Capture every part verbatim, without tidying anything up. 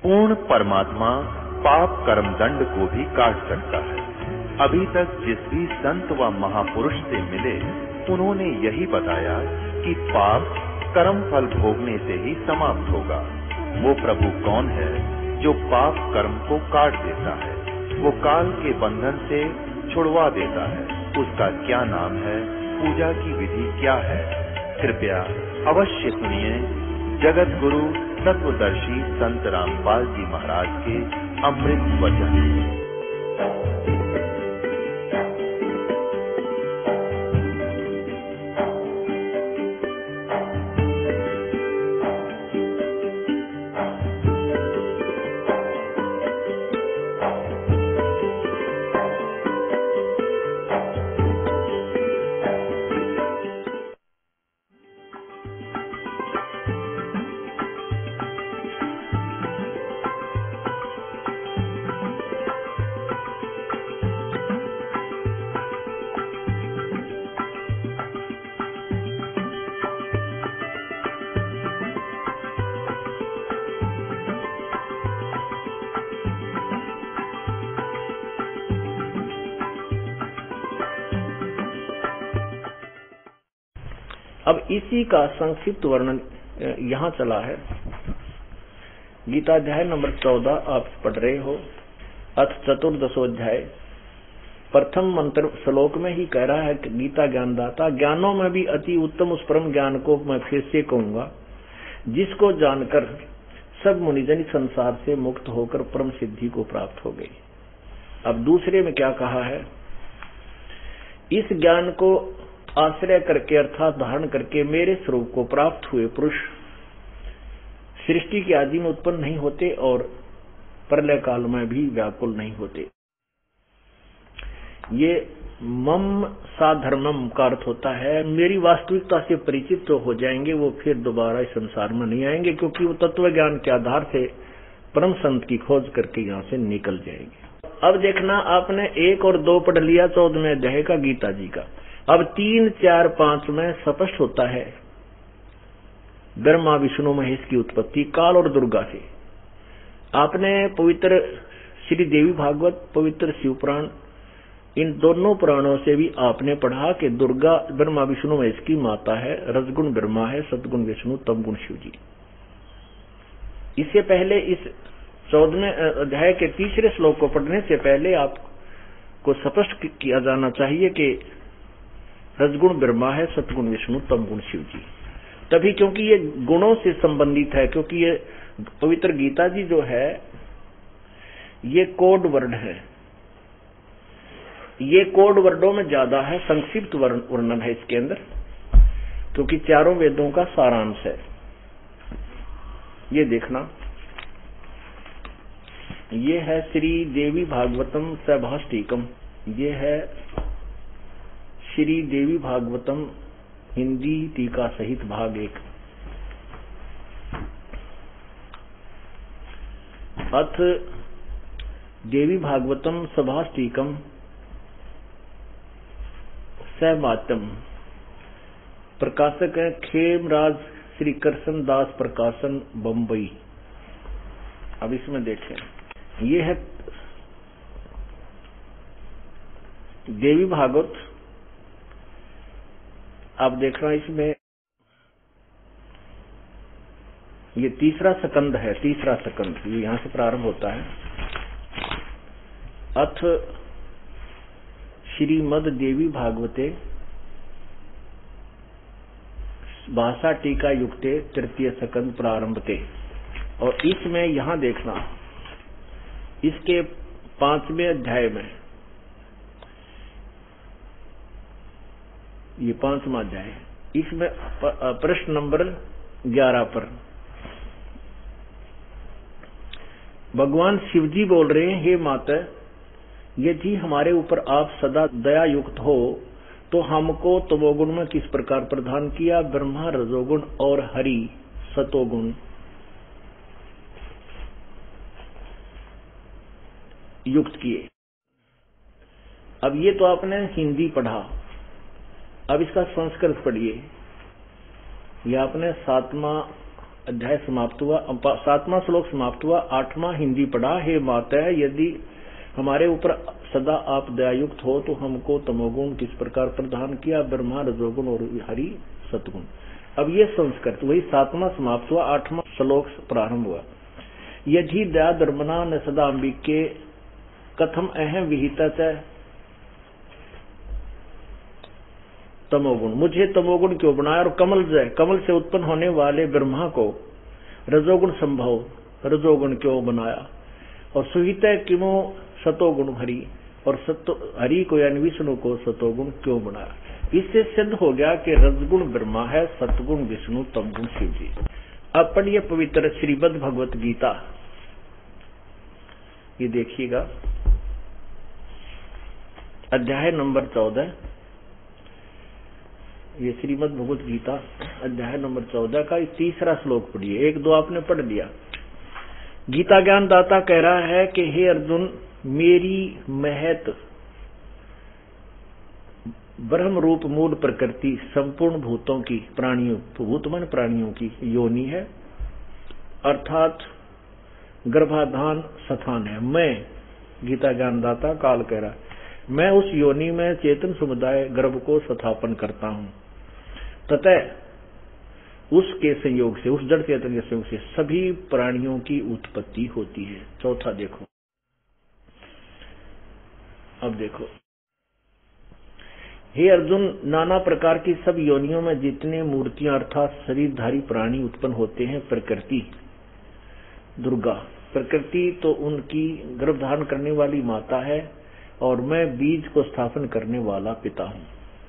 पूर्ण परमात्मा पाप कर्म दंड को भी काट सकता है। अभी तक जिस भी संत व महापुरुष से मिले उन्होंने यही बताया कि पाप कर्म फल भोगने से ही समाप्त होगा। वो प्रभु कौन है जो पाप कर्म को काट देता है, वो काल के बंधन से छुड़वा देता है। उसका क्या नाम है, पूजा की विधि क्या है? कृपया अवश्य सुनिए जगत गुरु तत्वदर्शी संत रामपाल जी महाराज के अमृत वचन। अब इसी का संक्षिप्त वर्णन यहाँ चला है। गीता अध्याय नंबर चौदह आप पढ़ रहे हो। अथ चतुर्दशोध्याय प्रथम मंत्र श्लोक में ही कह रहा है कि गीता ज्ञानदाता, ज्ञानों में भी अति उत्तम उस परम ज्ञान को मैं फिर से कहूंगा जिसको जानकर सब मुनिजन संसार से मुक्त होकर परम सिद्धि को प्राप्त हो गई। अब दूसरे में क्या कहा है, इस ज्ञान को आश्रय करके अर्थात धारण करके मेरे स्वरूप को प्राप्त हुए पुरुष सृष्टि के आदि में उत्पन्न नहीं होते और प्रलय काल में भी व्याकुल नहीं होते। ये मम साधर्मम का अर्थ होता है मेरी वास्तविकता से परिचित तो हो जाएंगे, वो फिर दोबारा इस संसार में नहीं आएंगे, क्योंकि वो तत्व ज्ञान के आधार से परम संत की खोज करके यहाँ से निकल जाएंगे। अब देखना, आपने एक और दो पढ़ लिया चौदहवें अध्याय का गीता जी का। अब तीन चार पांच में स्पष्ट होता है ब्रह्मा विष्णु महेश की उत्पत्ति काल और दुर्गा से। आपने पवित्र श्री देवी भागवत, पवित्र शिव पुराण, इन दोनों पुराणों से भी आपने पढ़ा कि दुर्गा ब्रह्मा विष्णु महेश की माता है, रजगुण ब्रह्मा है, सतगुण विष्णु, तमगुण शिव जी। इससे पहले इस चौदहवें अध्याय के तीसरे श्लोक को पढ़ने से पहले आपको स्पष्ट किया जाना चाहिए कि रजगुण ब्रह्मा है, सतगुण विष्णु, तमगुण शिव जी। तभी क्योंकि ये गुणों से संबंधित है, क्योंकि ये पवित्र गीता जी जो है ये कोड वर्ड है, ये कोड वर्डों में ज्यादा है, संक्षिप्त वर्णन है इसके अंदर, क्योंकि चारों वेदों का सारांश है। ये देखना, ये है श्री देवी भागवतम सभाष्टिकम, ये है श्री देवी भागवतम हिंदी टीका सहित भाग एक। अथ देवी भागवतम सभाष्टिकम सहमातम, प्रकाशक है खेमराज श्री कृष्ण दास प्रकाशन बम्बई। अब इसमें देखें, ये है देवी भागवत। आप देखना इसमें ये तीसरा स्कंद है, तीसरा स्कंद ये यहां से प्रारंभ होता है। अथ श्रीमद देवी भागवते भाषा टीका युक्ते तृतीय स्कंद प्रारंभते। और इसमें यहां देखना, इसके पांचवें अध्याय में, ये पांचवा अध्याय, इसमें प्रश्न नंबर ग्यारह पर भगवान शिवजी बोल रहे हैं, हे माता, यदि हमारे ऊपर आप सदा दया युक्त हो तो हमको तमोगुण में किस प्रकार प्रदान किया, ब्रह्मा रजोगुण और हरि सतोगुण युक्त किए। अब ये तो आपने हिंदी पढ़ा, अब इसका संस्कृत पढ़िए। ये आपने सातवां अध्याय समाप्त हुआ, सातवां श्लोक समाप्त हुआ। आठवां हिंदी पढ़ा। हे माता, यदि हमारे ऊपर सदा आप दयायुक्त हो तो हमको तमोगुण किस प्रकार प्रदान किया, ब्रह्मा रजोगुण और हरि सतगुण। अब ये संस्कृत वही सातवां समाप्त हुआ, आठवां श्लोक प्रारंभ हुआ। यदि दया धर्मना न सदा अंबिके कथम अहम विहिता तमोगुण, मुझे तमोगुण क्यों बनाया और कमल जय कमल से उत्पन्न होने वाले ब्रह्मा को रजोगुण संभव रजोगुण क्यों बनाया, और सुहित किमो सतोगुण हरि, और सतो हरि को यानी विष्णु को सतोगुण क्यों बनाया। इससे सिद्ध हो गया कि रजगुण ब्रह्मा है, सतगुण विष्णु, तमगुण शिव जी। अब पढ़िए पवित्र श्रीमद् भगवत गीता, ये देखिएगा अध्याय नंबर चौदह, ये श्रीमद् भगवत गीता अध्याय नंबर चौदह का तीसरा श्लोक पढ़िए। एक दो आपने पढ़ लिया। गीता ज्ञान दाता कह रहा है कि हे अर्जुन, मेरी महत ब्रह्म रूप मूल प्रकृति संपूर्ण भूतों की, प्राणियों भूत मन प्राणियों की योनि है, अर्थात गर्भाधान स्थान है। मैं गीता ज्ञानदाता काल कह रहा, मैं उस योनि में चेतन समुदाय गर्भ को स्थापन करता हूं, ततः उसके संयोग से, उस जड़ चेतन के संयोग से सभी प्राणियों की उत्पत्ति होती है। चौथा देखो, अब देखो, हे अर्जुन, नाना प्रकार की सब योनियों में जितने मूर्तियां अर्थात शरीरधारी प्राणी उत्पन्न होते हैं, प्रकृति दुर्गा, प्रकृति तो उनकी गर्भधारण करने वाली माता है, और मैं बीज को स्थापन करने वाला पिता हूं।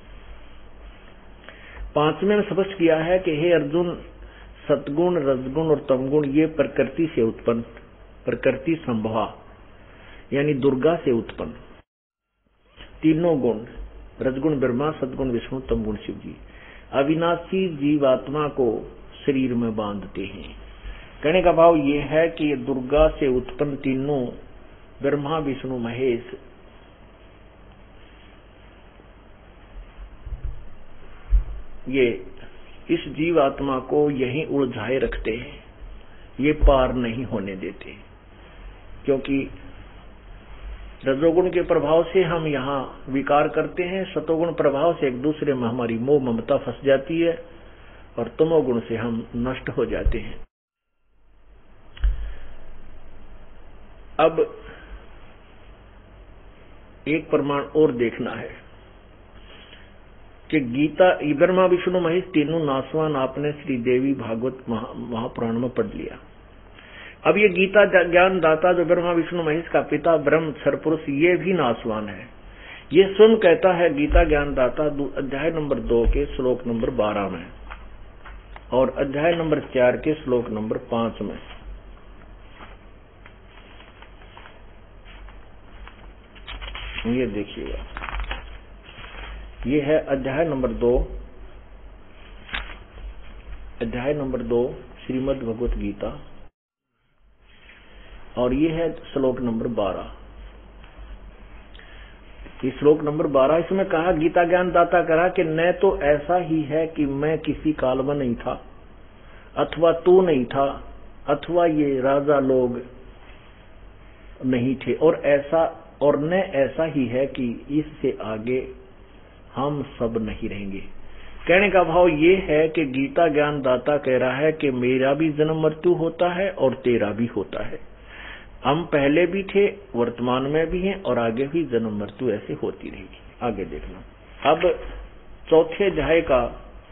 पांचवें में स्पष्ट किया है कि हे अर्जुन, सतगुण रजगुण और तमगुण ये प्रकृति से उत्पन्न, प्रकृति संभवा यानी दुर्गा से उत्पन्न तीनों गुण, रजगुण ब्रह्मा, सतगुण विष्णु, तमगुण शिव जी, अविनाशी जीवात्मा को शरीर में बांधते हैं। कहने का भाव ये है कि दुर्गा से उत्पन्न तीनों ब्रह्मा विष्णु महेश ये इस जीवात्मा को यहीं उलझाए रखते हैं, ये पार नहीं होने देते, क्योंकि रजोगुण के प्रभाव से हम यहाँ विकार करते हैं, सतोगुण प्रभाव से एक दूसरे में हमारी मोह ममता फंस जाती है, और तमोगुण से हम नष्ट हो जाते हैं। अब एक प्रमाण और देखना है कि गीता ब्रह्मा विष्णु महेश तीनों नासवान आपने श्री देवी भागवत महापुराण में पढ़ लिया। अब ये गीता ज्ञान दाता जो ब्रह्मा विष्णु महेश का पिता ब्रह्म क्षर पुरुष, ये भी नासवान है। ये स्वयं कहता है गीता ज्ञान दाता अध्याय नंबर दो के श्लोक नंबर बारह में, और अध्याय नंबर चार के श्लोक नंबर पांच में। ये देखिएगा, ये है अध्याय नंबर दो, अध्याय नंबर दो श्रीमद् भगवत गीता, और ये है श्लोक नंबर बारह। ये श्लोक नंबर बारह, इसमें कहा गीता ज्ञान दाता कहा कि न तो ऐसा ही है कि मैं किसी काल में नहीं था, अथवा तू नहीं था, अथवा ये राजा लोग नहीं थे, और ऐसा और न ऐसा ही है कि इससे आगे हम सब नहीं रहेंगे। कहने का भाव ये है कि गीता ज्ञान दाता कह रहा है कि मेरा भी जन्म मृत्यु होता है और तेरा भी होता है। हम पहले भी थे, वर्तमान में भी हैं, और आगे भी जन्म मृत्यु ऐसे होती रहेगी। आगे देखना। अब चौथे अध्याय का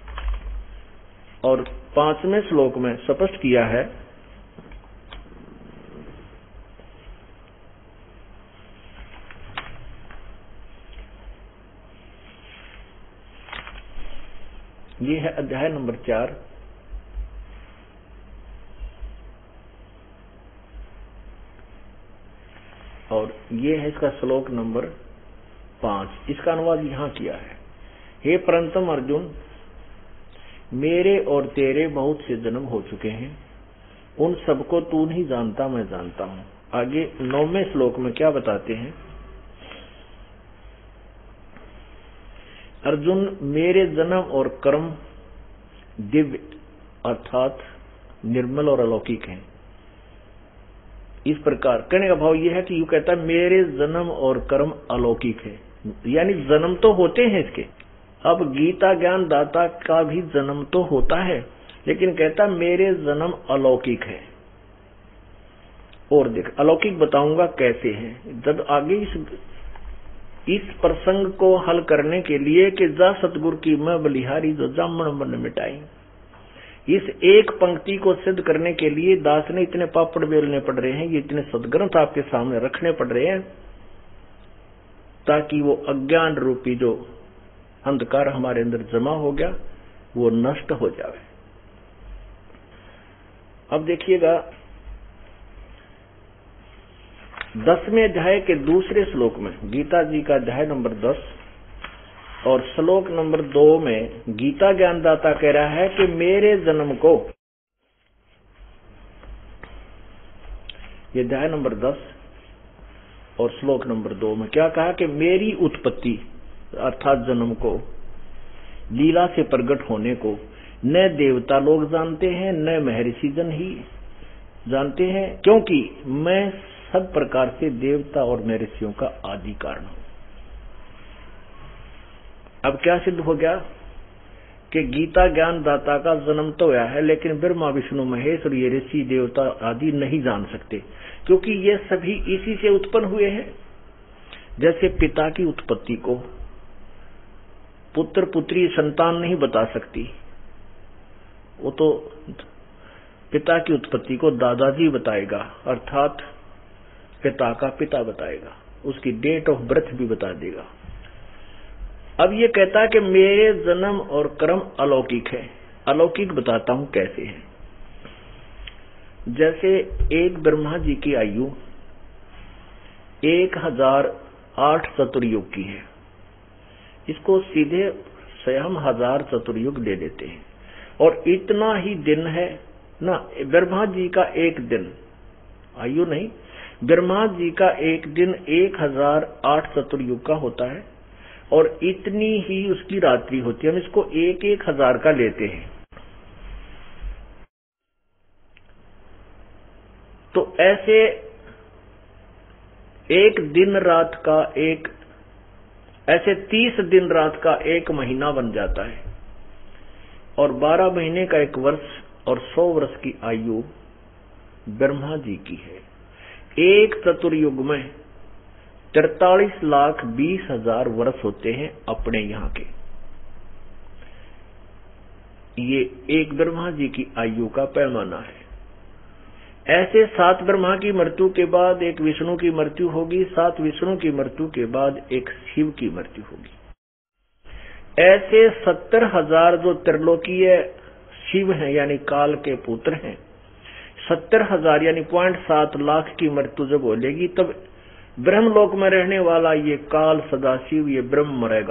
और पांचवें श्लोक में स्पष्ट किया है ये है अध्याय नंबर चार, और ये है इसका श्लोक नंबर पांच। इसका अनुवाद यहां किया है, हे परंतम अर्जुन, मेरे और तेरे बहुत से जन्म हो चुके हैं, उन सबको तू नहीं जानता, मैं जानता हूं। आगे नौवें श्लोक में क्या बताते हैं? अर्जुन, मेरे जन्म और कर्म दिव्य अर्थात निर्मल और अलौकिक हैं। इस प्रकार कहने का भाव यह है कि यू कहता है मेरे जन्म और कर्म अलौकिक है, यानी जन्म तो होते हैं इसके। अब गीता ज्ञान दाता का भी जन्म तो होता है, लेकिन कहता मेरे जन्म अलौकिक है। और देख अलौकिक बताऊंगा कैसे है। जब आगे इस इस प्रसंग को हल करने के लिए कि जा सतगुरु की मैं बलिहारी जो जामन मन मिटाई, इस एक पंक्ति को सिद्ध करने के लिए दास ने इतने पापड़ बेलने पड़ रहे हैं, ये इतने सदग्रंथ आपके सामने रखने पड़ रहे हैं, ताकि वो अज्ञान रूपी जो अंधकार हमारे अंदर जमा हो गया वो नष्ट हो जाए। अब देखिएगा दसवें अध्याय के दूसरे श्लोक में, गीता जी का अध्याय नंबर दस और श्लोक नंबर दो में गीता ज्ञानदाता कह रहा है कि मेरे जन्म को, ये अध्याय नंबर दस और श्लोक नंबर दो में क्या कहा कि मेरी उत्पत्ति अर्थात जन्म को, लीला से प्रकट होने को न देवता लोग जानते हैं न महर्षि जन ही जानते हैं, क्योंकि मैं सब प्रकार से देवता और महर्षियों का आदि कारण हूं। अब क्या सिद्ध हो गया कि गीता ज्ञान दाता का जन्म तो हुआ है, लेकिन ब्रह्मा विष्णु महेश और ये ऋषि देवता आदि नहीं जान सकते, क्योंकि ये सभी इसी से उत्पन्न हुए हैं। जैसे पिता की उत्पत्ति को पुत्र पुत्री संतान नहीं बता सकती, वो तो पिता की उत्पत्ति को दादाजी बताएगा, अर्थात पिता का पिता बताएगा, उसकी डेट ऑफ बर्थ भी बता देगा। अब ये कहता है कि मेरे जन्म और कर्म अलौकिक है। अलौकिक बताता हूं कैसे है। जैसे एक ब्रह्मा जी की आयु एक हजार आठ चतुर्युग की है, इसको सीधे स्वयं हजार चतुर्युग दे देते हैं, और इतना ही दिन है ना। ब्रह्मा जी का एक दिन, आयु नहीं, ब्रह्मा जी का एक दिन एक हजार आठ चतुर्युग का होता है, और इतनी ही उसकी रात्रि होती है। हम इसको एक एक हजार का लेते हैं। तो ऐसे एक दिन रात का एक, ऐसे तीस दिन रात का एक महीना बन जाता है, और बारह महीने का एक वर्ष और सौ वर्ष की आयु ब्रह्मा जी की है। एक चतुर्युग में तिरतालीस लाख बीस हजार वर्ष होते हैं अपने यहाँ के। ये एक ब्रह्मा जी की आयु का पैमाना है। ऐसे सात ब्रह्मा की मृत्यु के बाद एक विष्णु की मृत्यु होगी, सात विष्णु की मृत्यु के बाद एक शिव की मृत्यु होगी। ऐसे सत्तर हजार जो त्रिलोकीय शिव हैं यानी काल के पुत्र हैं, सत्तर हजार यानी पॉइंट सात लाख की मृत्यु जब होगी, तब ब्रह्मलोक में रहने वाला ये काल सदाशिव ये ब्रह्म मरेगा।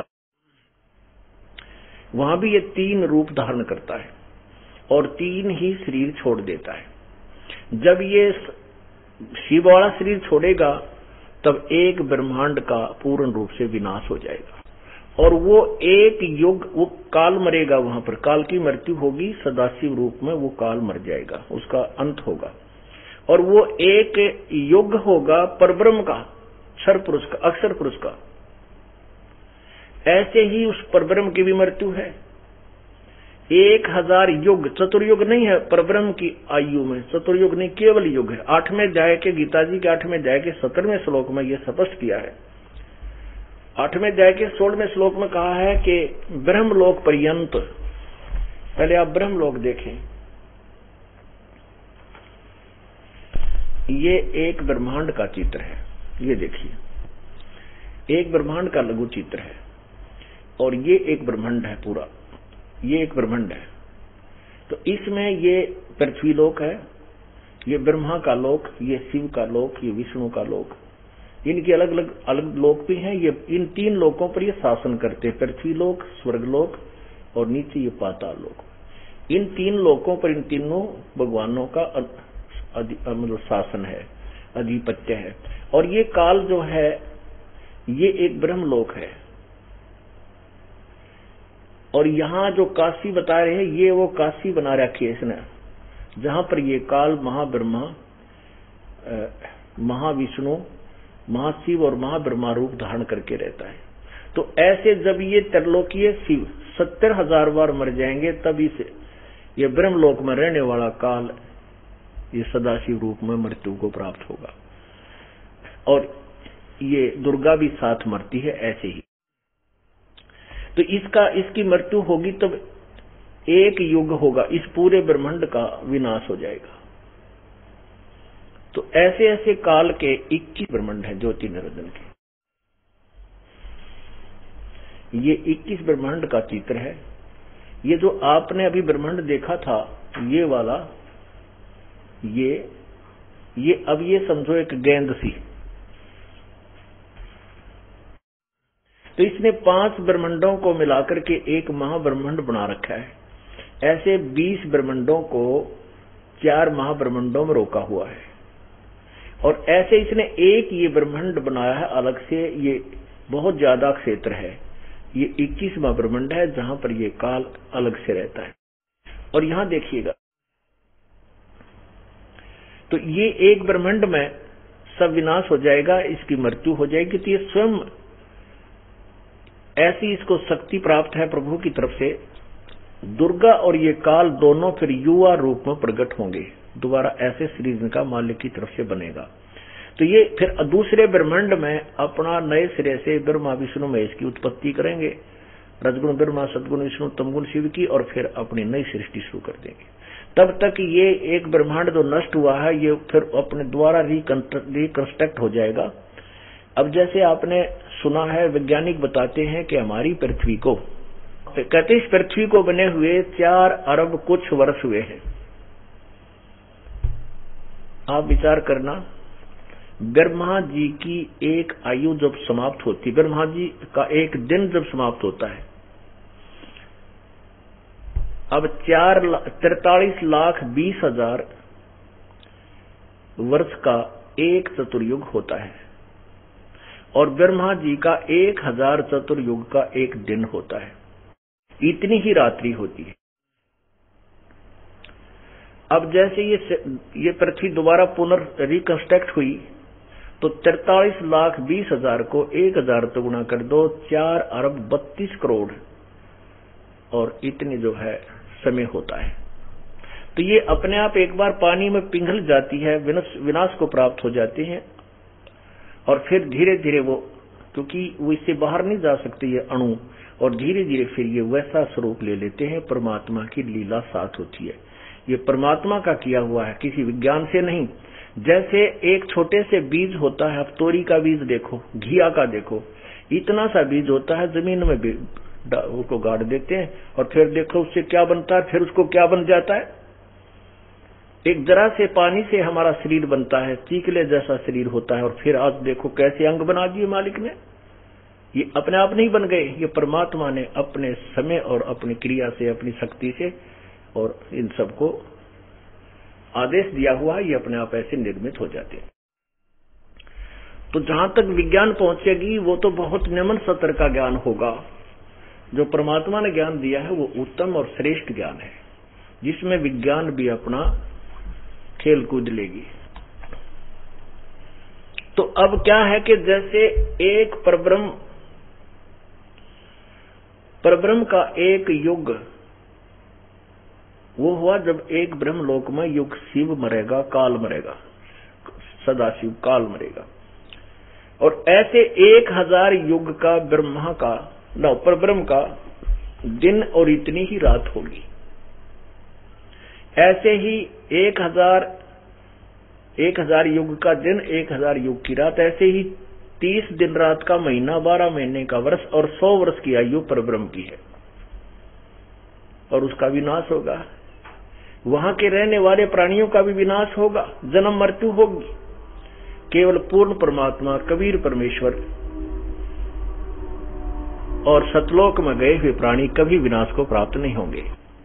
वहां भी ये तीन रूप धारण करता है और तीन ही शरीर छोड़ देता है। जब ये शिव वाला शरीर छोड़ेगा तब एक ब्रह्मांड का पूर्ण रूप से विनाश हो जाएगा, और वो एक युग वो काल मरेगा, वहां पर काल की मृत्यु होगी, सदाशिव रूप में वो काल मर जाएगा, उसका अंत होगा, और वो एक युग होगा परब्रह्म का, क्षर पुरुष का, अक्षर पुरुष का। ऐसे ही उस परब्रह्म की भी मृत्यु है। एक हजार युग, चतुर्युग नहीं है परब्रह्म की आयु में, चतुर्युग नहीं केवल युग है। आठवें अध्याय के गीता जी के आठवें अध्याय के सत्रहवें श्लोक में यह स्पष्ट किया है। आठवें अध्याय के सोलहवें श्लोक में कहा है कि ब्रह्मलोक पर्यंत, पहले आप ब्रह्मलोक देखें, ये एक ब्रह्मांड का चित्र है। ये देखिए एक ब्रह्मांड का लघु चित्र है, और ये एक ब्रह्मांड है पूरा, ये एक ब्रह्मांड है। तो इसमें ये पृथ्वी लोक है, ये ब्रह्मा का लोक, ये शिव का लोक, ये विष्णु का लोक, इनके अलग अलग अलग लोक भी हैं। ये इन तीन लोकों पर ये शासन करते हैं, पृथ्वी लोक, स्वर्ग लोक और नीचे ये पाताल लोक। इन तीन लोकों पर इन तीनों भगवानों का मतलब शासन है, अधिपत्य है। और ये काल जो है ये एक ब्रह्मलोक है, और यहाँ जो काशी बता रहे हैं ये वो काशी बना रखी है इसने, जहां पर ये काल महाब्रह्मा, महाविष्णु, महाशिव और महाब्रह्मा रूप धारण करके रहता है। तो ऐसे जब ये त्रिलोकीय शिव सत्तर हजार बार मर जाएंगे तब इस ये ब्रह्मलोक में रहने वाला काल ये सदाशिव रूप में मृत्यु को प्राप्त होगा। और ये दुर्गा भी साथ मरती है ऐसे ही। तो इसका इसकी मृत्यु होगी तब एक युग होगा, इस पूरे ब्रह्मांड का विनाश हो जाएगा। तो ऐसे ऐसे काल के इक्कीस ब्रह्मांड हैं ज्योति निरंजन के। ये इक्कीस ब्रह्मांड का चित्र है। ये जो आपने अभी ब्रह्मांड देखा था ये वाला, ये ये अब ये समझो एक गेंद सी। तो इसने पांच ब्रह्मांडों को मिलाकर के एक महाब्रह्मांड बना रखा है। ऐसे बीस ब्रह्मांडों को चार महाब्रह्मांडों में रोका हुआ है। और ऐसे इसने एक ये ब्रह्मांड बनाया है अलग से। ये बहुत ज्यादा क्षेत्र है। ये इक्कीसवां ब्रह्मांड है जहां पर ये काल अलग से रहता है। और यहां देखिएगा, तो ये एक ब्रह्मांड में सब विनाश हो जाएगा, इसकी मृत्यु हो जाएगी। तो ये स्वयं ऐसी इसको शक्ति प्राप्त है प्रभु की तरफ से। दुर्गा और ये काल दोनों फिर युवा रूप में प्रकट होंगे, दोबारा ऐसे शरीर का मालिक की तरफ से बनेगा। तो ये फिर दूसरे ब्रह्मांड में अपना नए सिरे से ब्रह्मा विष्णु महेश की उत्पत्ति करेंगे। रजगुण ब्रह्मा, सदगुण विष्णु, तमगुण शिव की, और फिर अपनी नई सृष्टि शुरू कर देंगे। तब तक ये एक ब्रह्मांड जो नष्ट हुआ है ये फिर अपने द्वारा रिकंस्ट्रक्ट हो जाएगा। अब जैसे आपने सुना है, वैज्ञानिक बताते हैं कि हमारी पृथ्वी को, कहते इस पृथ्वी को बने हुए चार अरब कुछ वर्ष हुए हैं। आप विचार करना, ब्रह्मा जी की एक आयु जब समाप्त होती, ब्रह्मा जी का एक दिन जब समाप्त होता है, अब चार तिरतालीस लाख बीस हजार वर्ष का एक चतुर्युग होता है। और ब्रह्मा जी का एक हजार चतुर्युग का एक दिन होता है। इतनी ही रात्रि होती है। अब जैसे ये ये पृथ्वी दोबारा पुनर् रिकंस्ट्रक्ट हुई तो तिरतालीस लाख बीस हजार को एक हजार तो गुणा कर दो, चार अरब बत्तीस करोड़ और इतनी जो है समय होता है। तो ये अपने आप एक बार पानी में पिघल जाती है, विनाश को प्राप्त हो जाती है। और फिर धीरे धीरे वो, क्योंकि वो इससे बाहर नहीं जा सकते ये अणु, और धीरे धीरे फिर ये वैसा स्वरूप ले लेते हैं। परमात्मा की लीला साथ होती है। ये परमात्मा का किया हुआ है, किसी विज्ञान से नहीं। जैसे एक छोटे से बीज होता है, आप तोरी का बीज देखो, घिया का देखो, इतना सा बीज होता है, जमीन में उसको गाड़ देते हैं और फिर देखो उससे क्या बनता है, फिर उसको क्या बन जाता है। एक जरा से पानी से हमारा शरीर बनता है, चीकले जैसा शरीर होता है, और फिर आज देखो कैसे अंग बना दिए मालिक ने। ये अपने आप नहीं बन गए, ये परमात्मा ने अपने समय और अपनी क्रिया से, अपनी शक्ति से और इन सबको आदेश दिया हुआ है। ये अपने आप ऐसे निर्मित हो जाते हैं। तो जहां तक विज्ञान पहुंचेगी वो तो बहुत निम्न स्तर का ज्ञान होगा। जो परमात्मा ने ज्ञान दिया है वो उत्तम और श्रेष्ठ ज्ञान है, जिसमें विज्ञान भी अपना खेल कूद लेगी। तो अब क्या है कि जैसे एक परब्रह्म परब्रह्म का एक युग वो हुआ जब एक ब्रह्मलोक में युग शिव मरेगा, काल मरेगा, सदाशिव काल मरेगा। और ऐसे एक हजार युग का ब्रह्मा का न परब्रह्म का दिन और इतनी ही रात होगी। ऐसे ही एक हजार एक हजार युग का दिन, एक हजार युग की रात, ऐसे ही तीस दिन रात का महीना, बारह महीने का वर्ष और सौ वर्ष की आयु परब्रह्म की है। और उसका विनाश होगा। वहां के रहने वाले प्राणियों का भी विनाश होगा, जन्म मृत्यु होगी। केवल पूर्ण परमात्मा कबीर परमेश्वर और सतलोक में गए हुए प्राणी कभी विनाश को प्राप्त नहीं होंगे।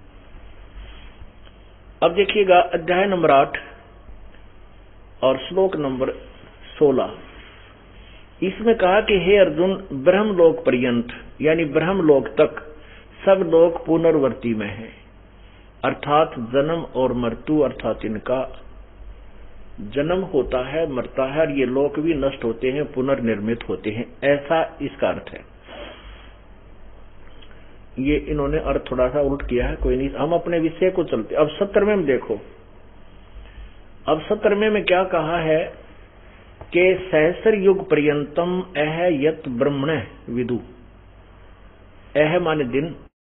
अब देखिएगा अध्याय नंबर आठ और श्लोक नंबर सोलह। इसमें कहा कि हे अर्जुन, ब्रह्मलोक पर्यंत यानी ब्रह्मलोक तक सब लोग पुनर्वर्ती में हैं। अर्थात जन्म और मृत्यु, अर्थात इनका जन्म होता है, मरता है, और ये लोक भी नष्ट होते हैं, पुनर्निर्मित होते हैं, ऐसा इसका अर्थ है। ये इन्होंने अर्थ थोड़ा सा उल्ट किया है, कोई नहीं, हम अपने विषय को चलते। अब सत्रहवें में देखो, अब सत्रहवें में क्या कहा है कि सहस्र युग पर्यंतम अह यत ब्रह्मण विदु। अह माने दिन,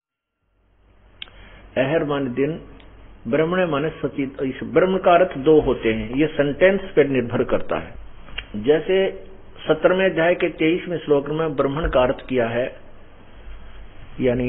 अहर माने दिन, ब्रह्मण माने सचित। इस ब्रह्म का अर्थ दो होते हैं, ये सेंटेंस पर निर्भर करता है। जैसे सत्रहवें अध्याय के तेईसवें श्लोक में ब्रह्मण का अर्थ किया है, यानी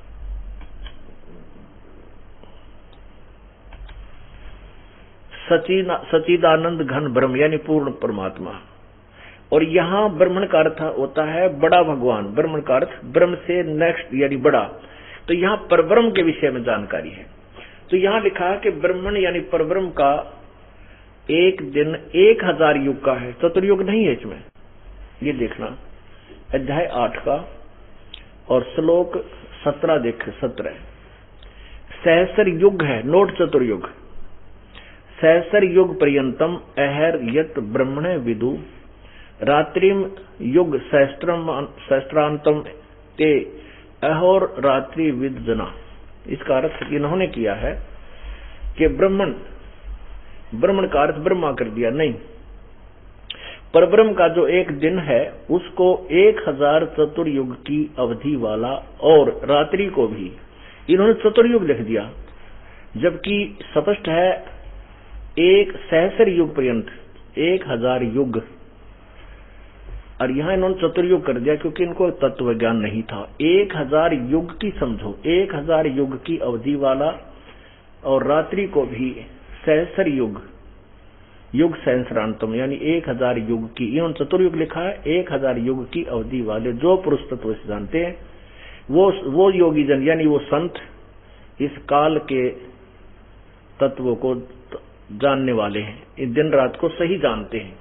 सचिद सचिदानंद घन ब्रह्म, यानी पूर्ण परमात्मा। और यहां ब्रह्मण का अर्थ होता है बड़ा भगवान। ब्रह्मण का अर्थ ब्रह्म से नेक्स्ट, यानी बड़ा। तो यहां परब्रह्म के विषय में जानकारी है। तो यहां लिखा है कि ब्रह्मण यानी परब्रह्म का एक दिन एक हजार युग का है, चतुर्युग नहीं है इसमें। ये देखना अध्याय आठ का और श्लोक सत्रह देखे, सत्रह सहस्र युग है, नोट चतुर्युग। सहस्र युग पर्यंतम अहर यत ब्रह्मण विदु रात्रिम युग सहस्त्रम सहस्त्रांतम ते अहोर रात्रि विद जना। इसका अर्थ इन्होंने किया है कि ब्रह्मण, ब्रह्मण का अर्थ ब्रह्मा कर दिया, नहीं, परब्रह्म का जो एक दिन है उसको एक हजार चतुर्युग की अवधि वाला, और रात्रि को भी इन्होंने चतुर्युग लिख दिया, जबकि स्पष्ट है एक सहस्र युग पर्यंत, एक हजार युग, और यहां इन्होंने चतुर्युग कर दिया क्योंकि इनको तत्व ज्ञान नहीं था। एक हजार युग की समझो, एक हजार युग की अवधि वाला, और रात्रि को भी सहस्र युग, युग सहस्रांतम, यानी एक हजार युग की, इन्होंने चतुर्युग लिखा है। एक हजार युग की अवधि वाले जो पुरुष तत्व से जानते हैं, वो वो योगी जन, यानी वो संत इस काल के तत्वों को जानने वाले हैं, इस दिन रात को सही जानते हैं।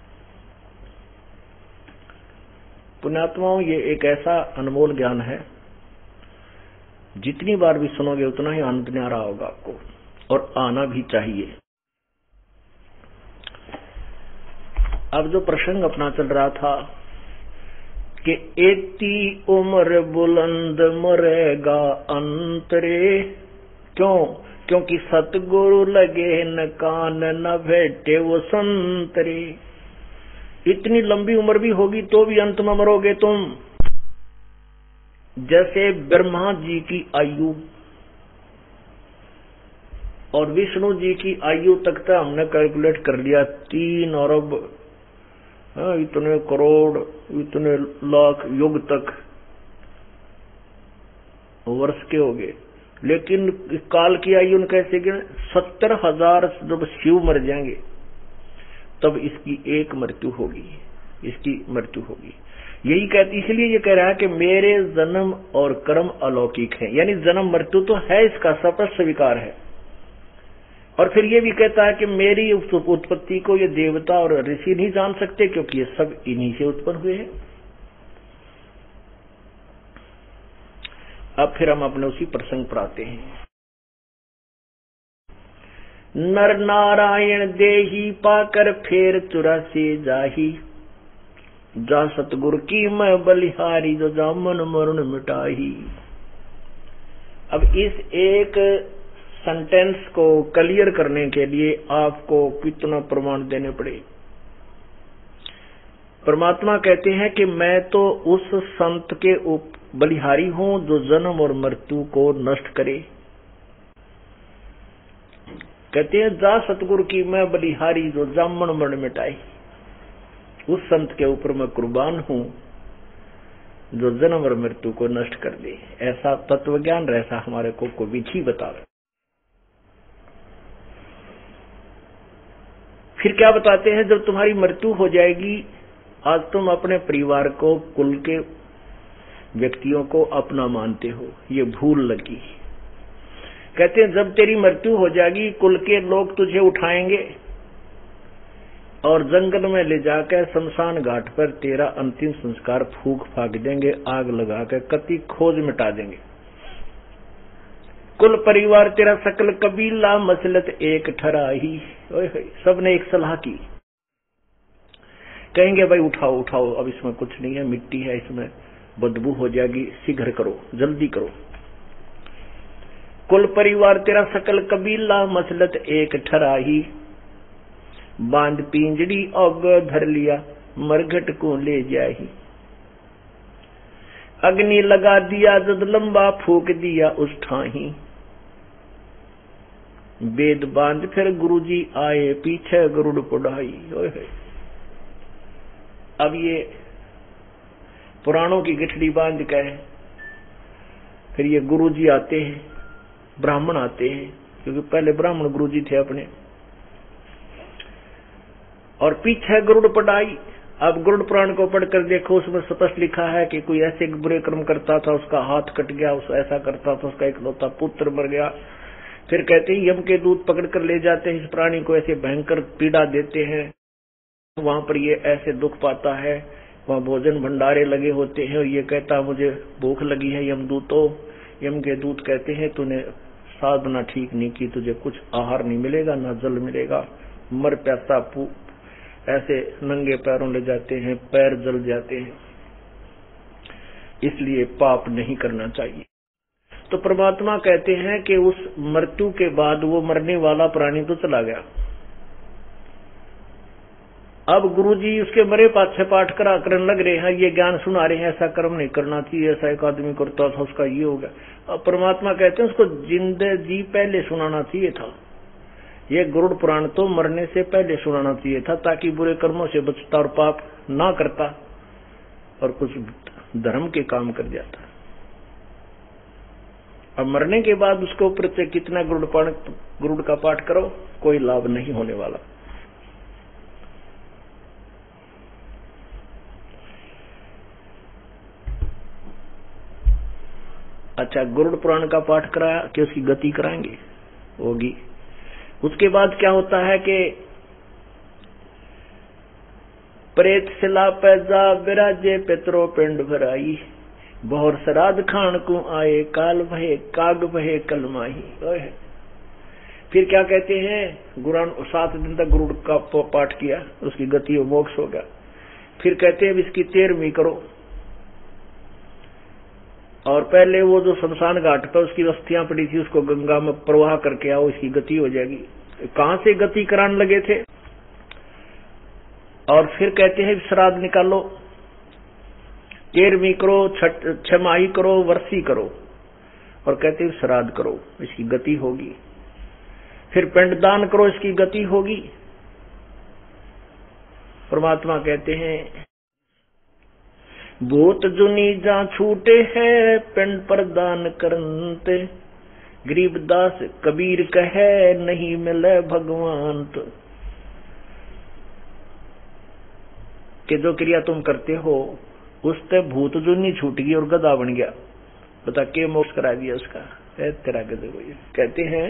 पुण्यात्माओं, ये एक ऐसा अनमोल ज्ञान है, जितनी बार भी सुनोगे उतना ही आनंद न्यारा होगा आपको, और आना भी चाहिए। अब जो प्रसंग अपना चल रहा था कि एती उम्र बुलंद मरेगा अंतरे, क्यों? क्योंकि सतगुरु लगे न कान न भेटे वो संतरे। इतनी लंबी उम्र भी होगी तो भी अंत में मरोगे तुम। जैसे ब्रह्मा जी की आयु और विष्णु जी की आयु तक तो हमने कैलकुलेट कर लिया, तीन अरब, इतने करोड़, इतने लाख युग तक वर्ष के हो गए। लेकिन काल की आयु कैसे गिने? सत्तर हजार जब शिव मर जाएंगे तब इसकी एक मृत्यु होगी, इसकी मृत्यु होगी। यही कहती, इसलिए ये कह रहा है कि मेरे जन्म और कर्म अलौकिक हैं, यानी जन्म मृत्यु तो है, इसका स्पष्ट स्वीकार है। और फिर ये भी कहता है कि मेरी उत्पत्ति को ये देवता और ऋषि नहीं जान सकते, क्योंकि ये सब इन्हीं से उत्पन्न हुए हैं। अब फिर हम अपने उसी प्रसंग पर आते हैं। नर नारायण देही पाकर फेर चुरासी जाही, जा सतगुरु की मैं बलिहारी, जो जामन मरण मिटाही। अब इस एक सेंटेंस को क्लियर करने के लिए आपको कितना प्रमाण देने पड़े। परमात्मा कहते हैं कि मैं तो उस संत के बलिहारी हूं जो जन्म और मृत्यु को नष्ट करे। कहते हैं जा सतगुरु की मैं बलिहारी, जो जामन मरण मिटाई। उस संत के ऊपर मैं कुर्बान हूं जो जन्म और मृत्यु को नष्ट कर दे। ऐसा तत्व ज्ञान ऐसा हमारे को को विधि बतावे। फिर क्या बताते हैं? जब तुम्हारी मृत्यु हो जाएगी, आज तुम अपने परिवार को, कुल के व्यक्तियों को अपना मानते हो, ये भूल लगी। कहते हैं जब तेरी मृत्यु हो जाएगी, कुल के लोग तुझे उठाएंगे और जंगल में ले जाकर शमशान घाट पर तेरा अंतिम संस्कार फूक फाक देंगे, आग लगाकर कति खोज मिटा देंगे। कुल परिवार तेरा सकल कबीला मसलत एक ठराही। सबने एक सलाह की, कहेंगे भाई उठाओ उठाओ, अब इसमें कुछ नहीं है, मिट्टी है, इसमें बदबू हो जाएगी, शीघ्र करो, जल्दी करो। कुल परिवार तेरा सकल कबीला मसलत एक ठराही, बांध पिंजड़ी औग धर लिया मरघट को ले जाही। अग्नि लगा दिया जद लंबा फूक दिया उस ठाही, वेद बांध फिर गुरुजी आए पीछे गरुड़ पढ़ाई। अब ये पुराणों की गठड़ी बांध कर फिर ये गुरुजी आते हैं, ब्राह्मण आते हैं, क्योंकि पहले ब्राह्मण गुरुजी थे अपने, और पीछे गरुड़ पढ़ाई। अब गरुड़ पुराण को पढ़कर देखो, उसमें स्पष्ट लिखा है कि कोई ऐसे बुरे कर्म करता था, उसका हाथ कट गया, उस ऐसा करता था, उसका इकलौता पुत्र मर गया। फिर कहते हैं यम के दूत पकड़ कर ले जाते हैं, इस प्राणी को ऐसे भयंकर पीड़ा देते हैं, वहां पर ये ऐसे दुख पाता है, वहां भोजन भंडारे लगे होते हैं, और ये कहता मुझे भूख लगी है यमदूतों। यम के दूत कहते हैं तूने साधना ठीक नहीं की, तुझे कुछ आहार नहीं मिलेगा, ना जल मिलेगा, मर प्यासा पू ऐसे नंगे पैरों ले जाते हैं, पैर जल जाते हैं, इसलिए पाप नहीं करना चाहिए। तो परमात्मा कहते हैं कि उस मृत्यु के बाद वो मरने वाला प्राणी तो चला गया। अब गुरुजी उसके मरे पाछे पाठ करा करने लग रहे हैं, ये ज्ञान सुना रहे हैं, ऐसा कर्म नहीं करना चाहिए, ऐसा एक आदमी करता था उसका ये हो गया। अब परमात्मा कहते हैं उसको जिंदे जी पहले सुनाना चाहिए था, ये गरुड़ पुराण तो मरने से पहले सुनाना चाहिए था, ताकि बुरे कर्मों से बचता और पाप ना करता और कुछ धर्म के काम कर जाता। अब मरने के बाद उसके ऊपर से कितना गरुड़ पाठ गरुड़ का पाठ करो, कोई लाभ नहीं होने वाला। अच्छा, गरुड़ पुराण का पाठ कराया कि उसकी गति कराएंगे, होगी। उसके बाद क्या होता है कि प्रेत शिला पैजा विराजे पितरो पिंड भराई, बहुर श्राद्ध खान को आए काल भये काग भये कलमाही। फिर क्या कहते हैं, गुरान सात दिन तक गरुड़ का पाठ किया, उसकी गति और मोक्ष हो गया। फिर कहते हैं इसकी तेरहवीं करो, और पहले वो जो शमशान घाट पर उसकी अस्थियां पड़ी थी उसको गंगा में प्रवाह करके आओ, इसकी गति हो जाएगी। कहां से गति कराने लगे थे। और फिर कहते हैं श्राद्ध निकालो, तेरहवीं करो, छमाही करो, वर्षी करो, और कहते हैं श्राद्ध करो, इसकी गति होगी। फिर पिंडदान करो, इसकी गति होगी। परमात्मा कहते हैं भूत जुनी जा छूटे है पिंड पर दान करते, गरीबदास कबीर कहे नहीं मिले भगवान। तो कि जो क्रिया तुम करते हो उससे भूत जुनी छूट गई और गधा बन गया, बता के मोक्ष करा दिया उसका, तेरा गधे को। कहते हैं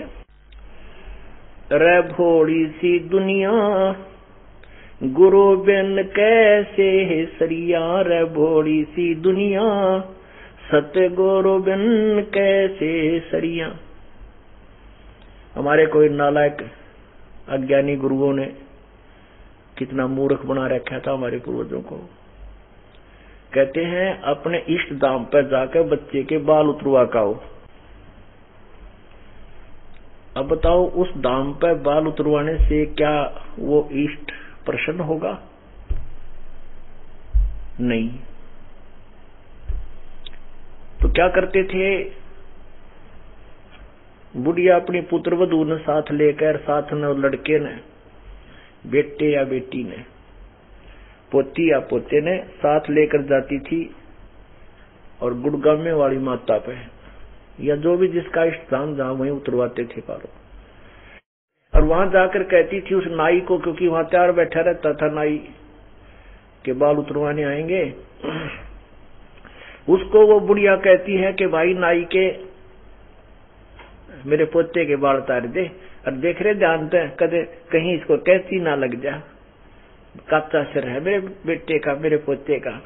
रे भोड़ी सी दुनिया गुरु बिन कैसे सरिया, रे भोड़ी सी दुनिया सत्य गुरु बिन कैसे सरिया। हमारे कोई नालायक अज्ञानी गुरुओं ने कितना मूर्ख बना रखा था हमारे पूर्वजों को। कहते हैं अपने इष्ट धाम पर जाकर बच्चे के बाल उतरवा काओ। अब बताओ उस धाम पर बाल उतरवाने से क्या वो इष्ट प्रसन्न होगा? नहीं। तो क्या करते थे, बुढ़िया अपनी पुत्र वधू ने साथ लेकर, साथ में लड़के ने, बेटे या बेटी ने, पोती या पोते ने साथ लेकर जाती थी और गुड़गामे वाली माता पे या जो भी जिसका इष्ट धाम जहां वहीं उतरवाते थे पारो। और वहां जाकर कहती थी उस नाई को, क्योंकि वहां तैयार बैठा रहता था नाई के बाल उतरवाने आएंगे, उसको वो बुढ़िया कहती है कि भाई नाई के मेरे पोते के बाल उतार दे, और देख रहे जानते हैं कदे कहीं इसको कैसी ना लग जा, कच्चा सिर है मेरे बेटे का, मेरे पोते का,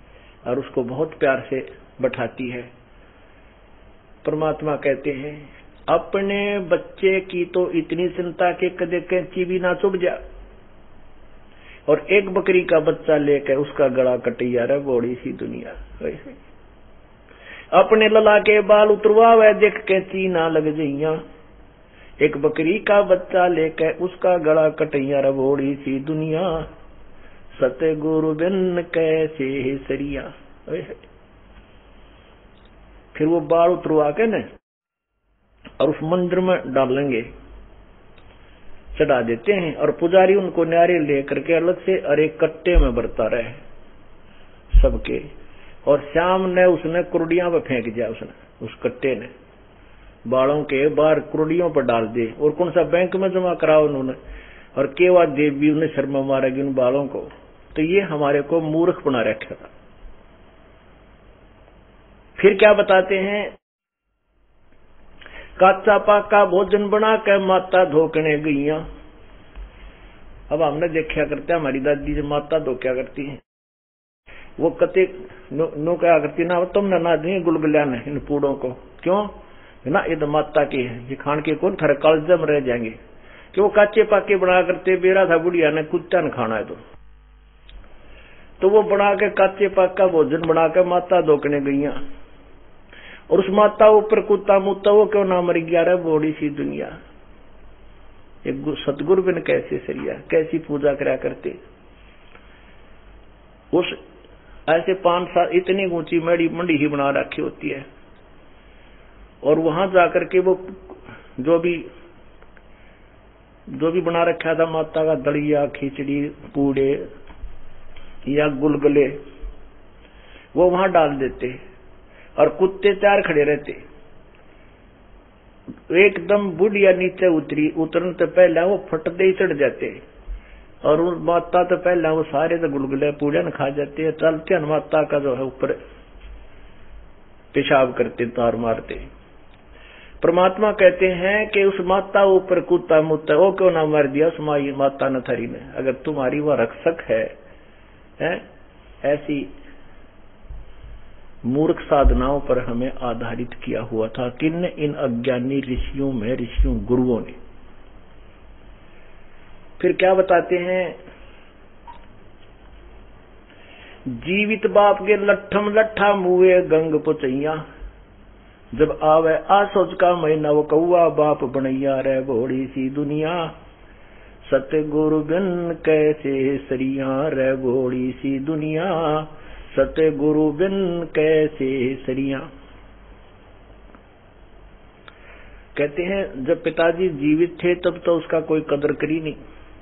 और उसको बहुत प्यार से बैठाती है। परमात्मा कहते हैं अपने बच्चे की तो इतनी चिंता के कदे कैंची भी ना चुभ जा, और एक बकरी का बच्चा लेकर उसका गला कटिया रे बड़ी सी दुनिया। वैसे अपने लला के बाल उतरवा वह देख कैंची ना लग जइया, एक बकरी का बच्चा लेकर उसका गला कटिया रे बड़ी सी दुनिया, सतगुरु बिन कैसे सरिया। फिर वो बाल उतरवा के न और उस मंदिर में डालेंगे, चढ़ा देते हैं, और पुजारी उनको न्यारे लेकर के अलग से अरे कट्टे में बरता रहे सबके, और शाम ने उसने कुर्डियां पे फेंक दिया, उसने उस कट्टे ने बालों के बाहर कुर्डियों पर डाल दिए, और कौन सा बैंक में जमा करा उन्होंने, और केवा देवी उन्हें शर्मा मारेगी उन बालों को। तो ये हमारे को मूर्ख बना रखा था। फिर क्या बताते हैं, काचा पाका भोजन बना कर माता धोकने गईया। अब हमने देखा करते हमारी दादी जब माता धो क्या करती है, वो कते नो, नो क्या करती ना, तुमने ना दी गुलगुलिया ने इन पूड़ों को, क्यों ना, ये तो माता के है, ये खान के कौन थारे कालजम रह जाएंगे, कि वो काचे पाके बना करते, बेरा था बुढ़िया ने कुत्ता न खाना है तो तो वो बना के काचे पाका भोजन बना के माता धोकने गईया, और उस माता ऊपर कुत्ता मुत्ता वो क्यों ना मर गया रे बड़ी सी दुनिया। एक सतगुरु बिन कैसे सरिया, कैसी पूजा करा करते। उस ऐसे पांच साल इतनी ऊंची मेड़ी मंडी ही बना रखी होती है, और वहां जाकर के वो जो भी जो भी बना रखा था माता का दलिया खिचड़ी पूड़े या गुलगुले, वो वहां डाल देते, और कुत्ते चार खड़े रहते। एकदम बुढ़िया नीचे उतरी, उतरने तो पहले वो फटते ही चढ़ जाते, और उन माता तो पहले वो सारे तो गुलगुले पूड़े न खा जाते हैं, चलते माता का जो है ऊपर पेशाब करते, तार मारते। परमात्मा कहते हैं कि उस माता ऊपर कुत्ता मुत्ता वो क्यों ना मार दिया उस माता न थरी ने, अगर तुम्हारी वह रक्षक है, है? ऐसी मूर्ख साधनाओं पर हमें आधारित किया हुआ था किन, इन अज्ञानी ऋषियों में, ऋषियों गुरुओं ने। फिर क्या बताते हैं, जीवित बाप के लट्ठम लट्ठा मुए गंग पुचैया, जब आवे आसोच का महीना वो कौआ बाप बनैया रे घोड़ी सी दुनिया, सतगुरु बिन कैसे सरिया रे घोड़ी सी दुनिया, सतगुरु बिन कैसे सरिया। कहते हैं जब पिताजी जीवित थे तब तो उसका कोई कदर करी नहीं।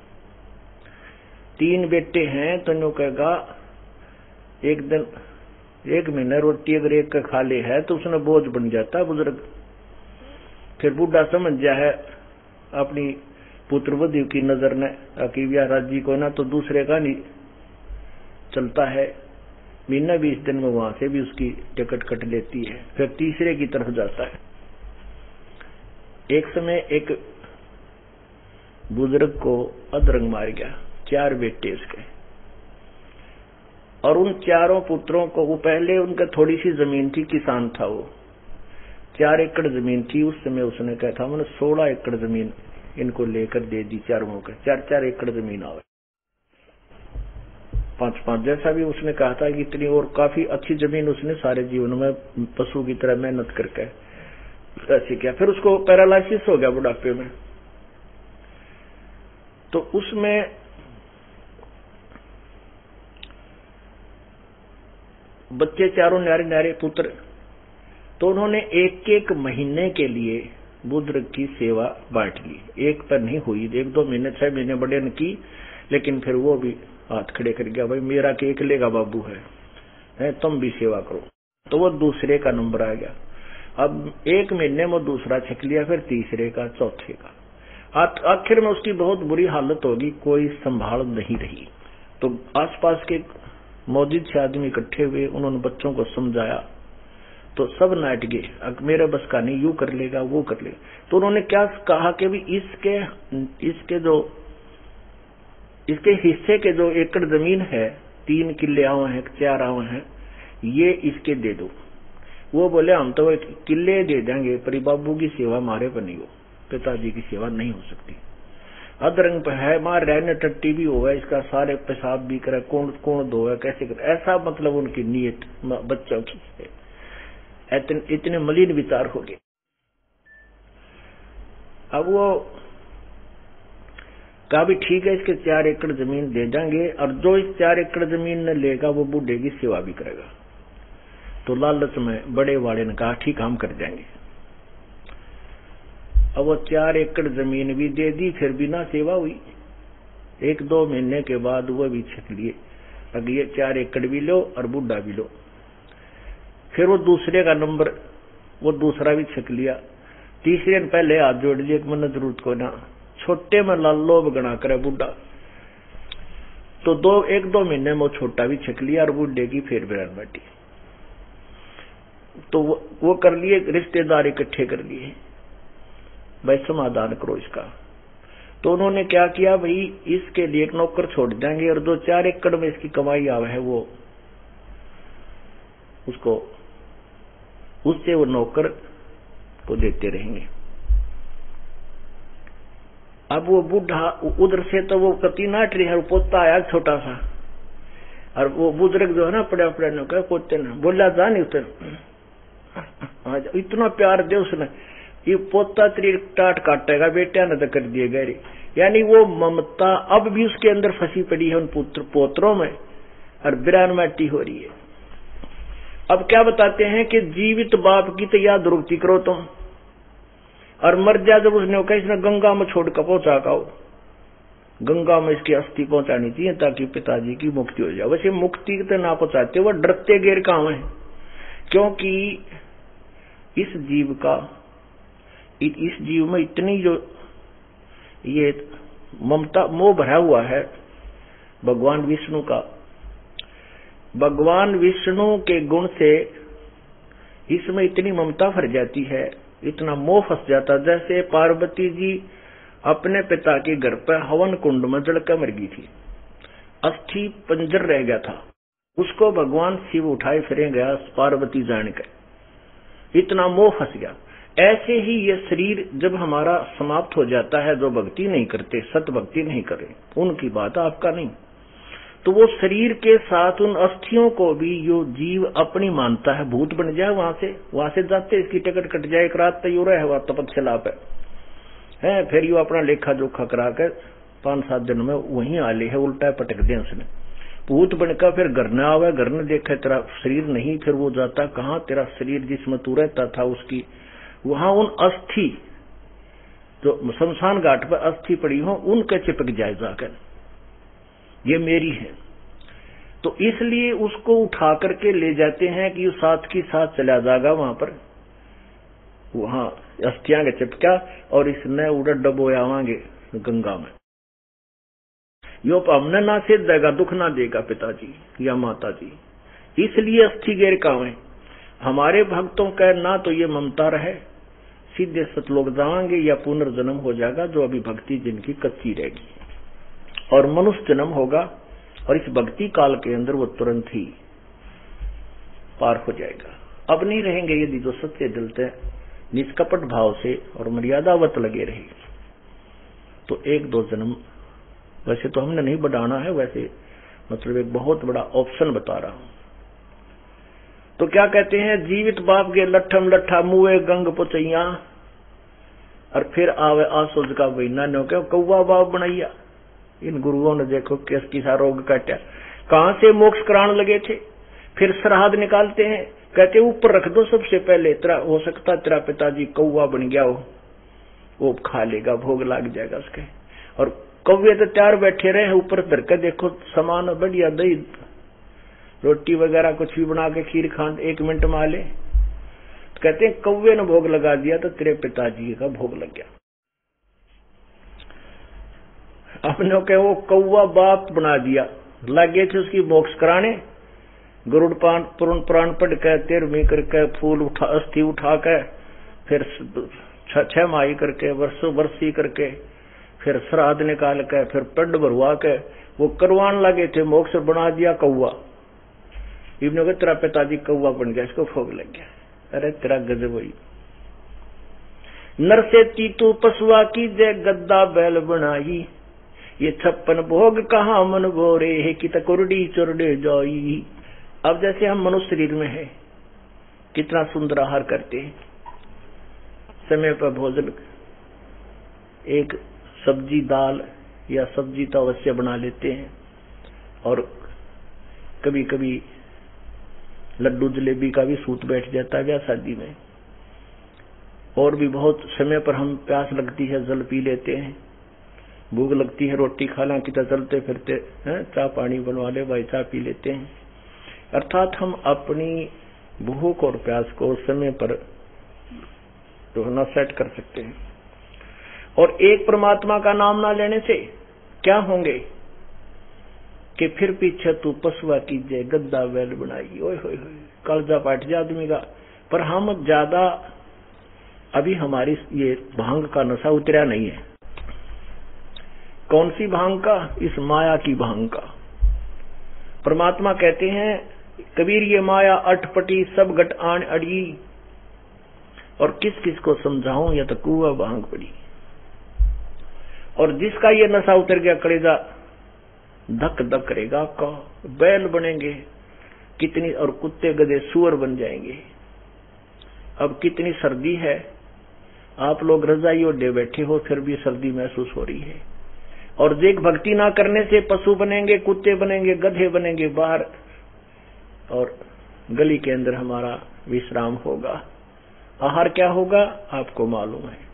तीन बेटे हैं तो नो कहेगा एक दिन एक महीने रोटी अगर एक का खा ले है तो उसने बोझ बन जाता बुजुर्ग। फिर बूढ़ा समझ जा है अपनी पुत्रवधु की नजर ने कि राजी को ना तो दूसरे का नहीं चलता है, महीना बीस दिन में वहां से भी उसकी टिकट कट लेती है, फिर तीसरे की तरफ जाता है। एक समय एक बुजुर्ग को अधरंग मार गया, चार बेटे उसके, और उन चारों पुत्रों को, वो पहले उनका थोड़ी सी जमीन थी, किसान था वो, चार एकड़ जमीन थी उस समय। उसने कहा था मैंने सोलह एकड़ जमीन इनको लेकर दे दी, चारों का चार चार एकड़ जमीन आवे, पांच पांच जैसा भी उसने कहा था कि इतनी, और काफी अच्छी जमीन उसने सारे जीवन में पशु की तरह मेहनत करके ऐसे किया। फिर उसको पैरालिसिस हो गया बुढ़ापे में, तो उसमें बच्चे चारों न्यारे न्यारे पुत्र, तो उन्होंने एक एक महीने के लिए बुजुर्ग की सेवा बांट ली। एक पर नहीं हुई, एक दो महीने छह महीने बड़े ने की, लेकिन फिर वो भी हाथ खड़े कर गया, भाई मेरा के एक लेगा बाबू है, है तुम भी सेवा करो। तो वो दूसरे का नंबर आ गया। अब एक महीने में दूसरा छक लिया, फिर तीसरे का, चौथे का। आखिर में उसकी बहुत बुरी हालत होगी, कोई संभाल नहीं रही। तो आसपास के मौजूद से आदमी इकट्ठे हुए, उन्होंने बच्चों को समझाया, तो सब नाट गए, मेरे बस का नहीं, यू कर लेगा वो कर लेगा। तो उन्होंने क्या कहा कि भी इसके इसके जो इसके हिस्से के जो एकड़ जमीन है, तीन किले आवे हैं, चार आवे हैं, ये इसके दे दो। वो बोले हम तो किले दे देंगे पर बाबू की सेवा मारे पर नहीं हो, पिताजी की सेवा नहीं हो सकती। अदरंग पे है मार रहने टट्टी भी होगा, इसका सारे पेशाब भी करे, कौन कौन धोगा, कैसे करे, ऐसा मतलब उनकी नीयत बच्चों की है। इतने, इतने मलिन विचार हो गए। अब वो कहा भी ठीक है इसके चार एकड़ जमीन दे देंगे और जो इस चार एकड़ जमीन ने लेगा वो बूढ़े की सेवा भी करेगा। तो लालच में बड़े वाले ने कहा ठीक हम कर देंगे। अब वो चार एकड़ जमीन भी दे दी, फिर बिना सेवा हुई। एक दो महीने के बाद वो भी छक लिए, अब ये चार एकड़ भी लो और बूढ़ा भी लो। फिर वो दूसरे का नंबर, वो दूसरा भी छक लिया। तीसरे ने पहले हाथ जोड़ लिया कि मैंने जरूरत को ना, छोटे में लालोब गणा करे बूढ़ा। तो दो एक दो महीने में वो छोटा भी छक लिया और बूढ़े की फिर बिरान बैठी। तो वो, वो कर लिए, रिश्तेदार इकट्ठे कर लिए, भाई समाधान करो इसका। तो उन्होंने क्या किया, भाई इसके लिए एक नौकर छोड़ देंगे और जो चार एकड़ में इसकी कमाई आवे है वो उसको उससे वो नौकर को देते रहेंगे। अब वो बूढ़ा उधर से तो वो कति नाट रही है, पोता आया छोटा सा, और वो बुजुर्ग जो है ना पड़े पड़े ने कहा पोते ने बोला जा नहीं उतर, इतना प्यार दे उसने, ये पोता तेरी टाट काटेगा बेटिया ने तो कर दिए गए। यानी वो ममता अब भी उसके अंदर फंसी पड़ी है उन पुत्र पोत्रों में और बिरान माटी हो रही है। अब क्या बताते हैं कि जीवित बाप की तो याद दुरुक्ति करो तुम, और मर जा जब उसने कहा इसने गंगा में छोड़ कर पहुंचा का, गंगा में इसकी अस्थि पहुंचानी चाहिए ताकि पिताजी की मुक्ति हो जाए। वैसे मुक्ति तो ना पहुंचाते, वो डरते गैर काम है, क्योंकि इस जीव का इस जीव में इतनी जो ये ममता मोह भरा हुआ है भगवान विष्णु का, भगवान विष्णु के गुण से इसमें इतनी ममता भर जाती है, इतना मोह फंस जाता। जैसे पार्वती जी अपने पिता के घर पर हवन कुंड में जलकर मर गई थी, अस्थि पंजर रह गया था, उसको भगवान शिव उठाए फिरे गया पार्वती जान कर, इतना मोह फंस गया। ऐसे ही ये शरीर जब हमारा समाप्त हो जाता है, जो भक्ति नहीं करते, सत भक्ति नहीं करे, उनकी बात आपका नहीं, तो वो शरीर के साथ उन अस्थियों को भी जो जीव अपनी मानता है, भूत बन जाए, वहां से वहां से जाते, इसकी टिकट कट जाए, एक रात तय रहा है वह तपस्या पे है, फिर यू अपना लेखा जोखा करा कर पांच सात दिन में वहीं आले है, उल्टा पटक दिया उसने, भूत बनकर फिर घर न आवे, घर न देखे तेरा शरीर नहीं, फिर वो जाता कहाँ, तेरा शरीर जिसमें तू रहता था उसकी वहां उन अस्थि जो शमशान घाट पर अस्थि पड़ी हो उनके चिपक जाए जाकर, ये मेरी है। तो इसलिए उसको उठा करके ले जाते हैं कि साथ की साथ चला जाएगा वहां पर, वहां अस्थियां के चिपका और इसने उड़े डबोयावांगे गंगा में, यो हमने ना से देगा, दुख ना देगा पिताजी या माता जी, इसलिए अस्थि गैर काम है। हमारे भक्तों का ना तो ये ममता रहे, सीधे सतलोक जाएंगे या पुनर्जन्म हो जाएगा, जो अभी भक्ति जिनकी कच्ची रहेगी, और मनुष्य जन्म होगा, और इस भक्ति काल के अंदर वो तुरंत ही पार हो जाएगा। अब नहीं रहेंगे यदि जो सच्चे दिल से निष्कपट भाव से और मर्यादावत लगे रहे, तो एक दो जन्म, वैसे तो हमने नहीं बढ़ाना है, वैसे मतलब एक बहुत बड़ा ऑप्शन बता रहा हूं। तो क्या कहते हैं, जीवित बाप के लट्ठम लट्ठा मुए गंग पुचैया, और फिर आवे आसोज का महीना ने क्या कौवा बाप बनाइया। इन गुरुओं ने देखो किस किसा रोग काटा, कहां से मोक्ष कराने लगे थे। फिर श्राद्ध निकालते हैं, कहते ऊपर रख दो सबसे पहले, तेरा हो सकता तेरा पिताजी कौवा बन गया हो, वो खा लेगा, भोग लाग जाएगा उसके। और कौवे तो तैयार बैठे रहे ऊपर धरकर, देखो सामान बढ़िया दही रोटी वगैरह कुछ भी बना के खीर खान एक मिनट में आ ले, तो कहते हैं कौवे ने भोग लगा दिया तो तेरे पिताजी का भोग लग गया। अपने के वो कौवा बाप बना दिया, लगे थे उसकी मोक्ष कराने, गरुड़ पान पुराण पुराण पढ़ के तेरहवीं करके फूल उठा अस्थि उठा के फिर छह माही करके वर्षों वर्षी करके फिर श्राद्ध निकाल के फिर पिंड भरवा के वो करवान लगे थे, मोक्ष बना दिया कौवा। इब्ने को तेरा पिताजी कौवा बन गया, इसको भोग लग गया। अरे तेरा गजब हुई। नर से तीतू पशुआ की जय गद्दा बैल बनाई, ये छप्पन भोग कहा मन बोरे है कि तकुरडी चुरडे जाई। अब जैसे हम मनुष्य शरीर में है, कितना सुंदर आहार करते हैं, समय पर भोजन, एक सब्जी दाल या सब्जी तो अवश्य बना लेते हैं, और कभी कभी लड्डू जलेबी का भी सूत बैठ जाता है ब्याह शादी में, और भी बहुत समय पर हम प्यास लगती है जल पी लेते हैं, भूख लगती है रोटी खा ला, कितना चलते फिरते हैं चाय पानी बनवा ले भाई चाय पी लेते हैं। अर्थात हम अपनी भूख और प्यास को समय पर जो है ना सेट कर सकते हैं। और एक परमात्मा का नाम ना लेने से क्या होंगे कि फिर पीछे तू पशुआ कीजिए गद्दा बैल बनाई, ओए होए होए कलजा पाट जाए आदमी का। पर हम ज्यादा अभी हमारी ये भांग का नशा उतरा नहीं है। कौन सी भांग का? इस माया की भांग का। परमात्मा कहते हैं कबीर ये माया अटपटी सब घट आन अड़ी, और किस किस को समझाऊं या तो कुआ भांग पड़ी। और जिसका ये नशा उतर गया कलेजा धक धक करेगा, का बैल बनेंगे कितनी, और कुत्ते गधे सुअर बन जाएंगे। अब कितनी सर्दी है, आप लोग रजाई ओढ़े बैठे हो फिर भी सर्दी महसूस हो रही है। और देख भक्ति ना करने से पशु बनेंगे, कुत्ते बनेंगे, गधे बनेंगे बाहर, और गली के अंदर हमारा विश्राम होगा। आहार क्या होगा आपको मालूम है।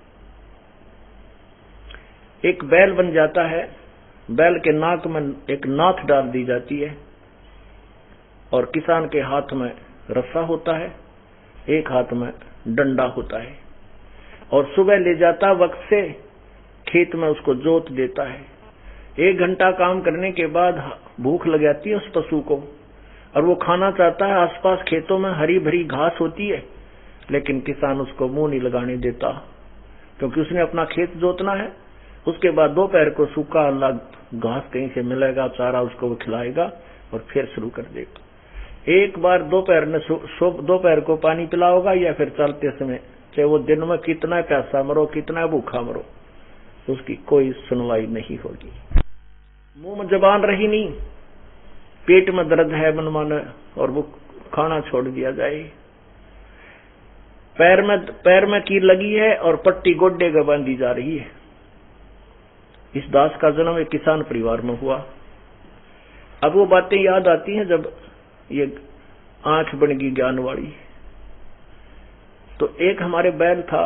एक बैल बन जाता है, बैल के नाक में एक नाथ डाल दी जाती है, और किसान के हाथ में रस्सा होता है, एक हाथ में डंडा होता है, और सुबह ले जाता वक्त से खेत में उसको जोत देता है। एक घंटा काम करने के बाद भूख लग जाती है उस पशु को, और वो खाना चाहता है। आसपास खेतों में हरी भरी घास होती है, लेकिन किसान उसको मुंह नहीं लगाने देता, क्योंकि उसने अपना खेत जोतना है। उसके बाद दोपहर को सूखा अलग घास कहीं से मिलेगा, चारा उसको वो खिलाएगा और फिर शुरू कर देगा। एक बार दोपहर में दोपहर को पानी पिलाओगा, या फिर चलते समय, चाहे वो दिन में कितना प्यासा मरो कितना भूखा मरो, उसकी कोई सुनवाई नहीं होगी। मुंह में जबान रही नहीं, पेट में दर्द है मनमाना, और वो खाना छोड़ दिया जाए। पैर में पैर में कील लगी है और पट्टी गोड्डे का बांधी जा रही है। इस दास का जन्म एक किसान परिवार में हुआ। अब वो बातें याद आती हैं जब ये आंख बन गई ज्ञान वाली। तो एक हमारे बैल था,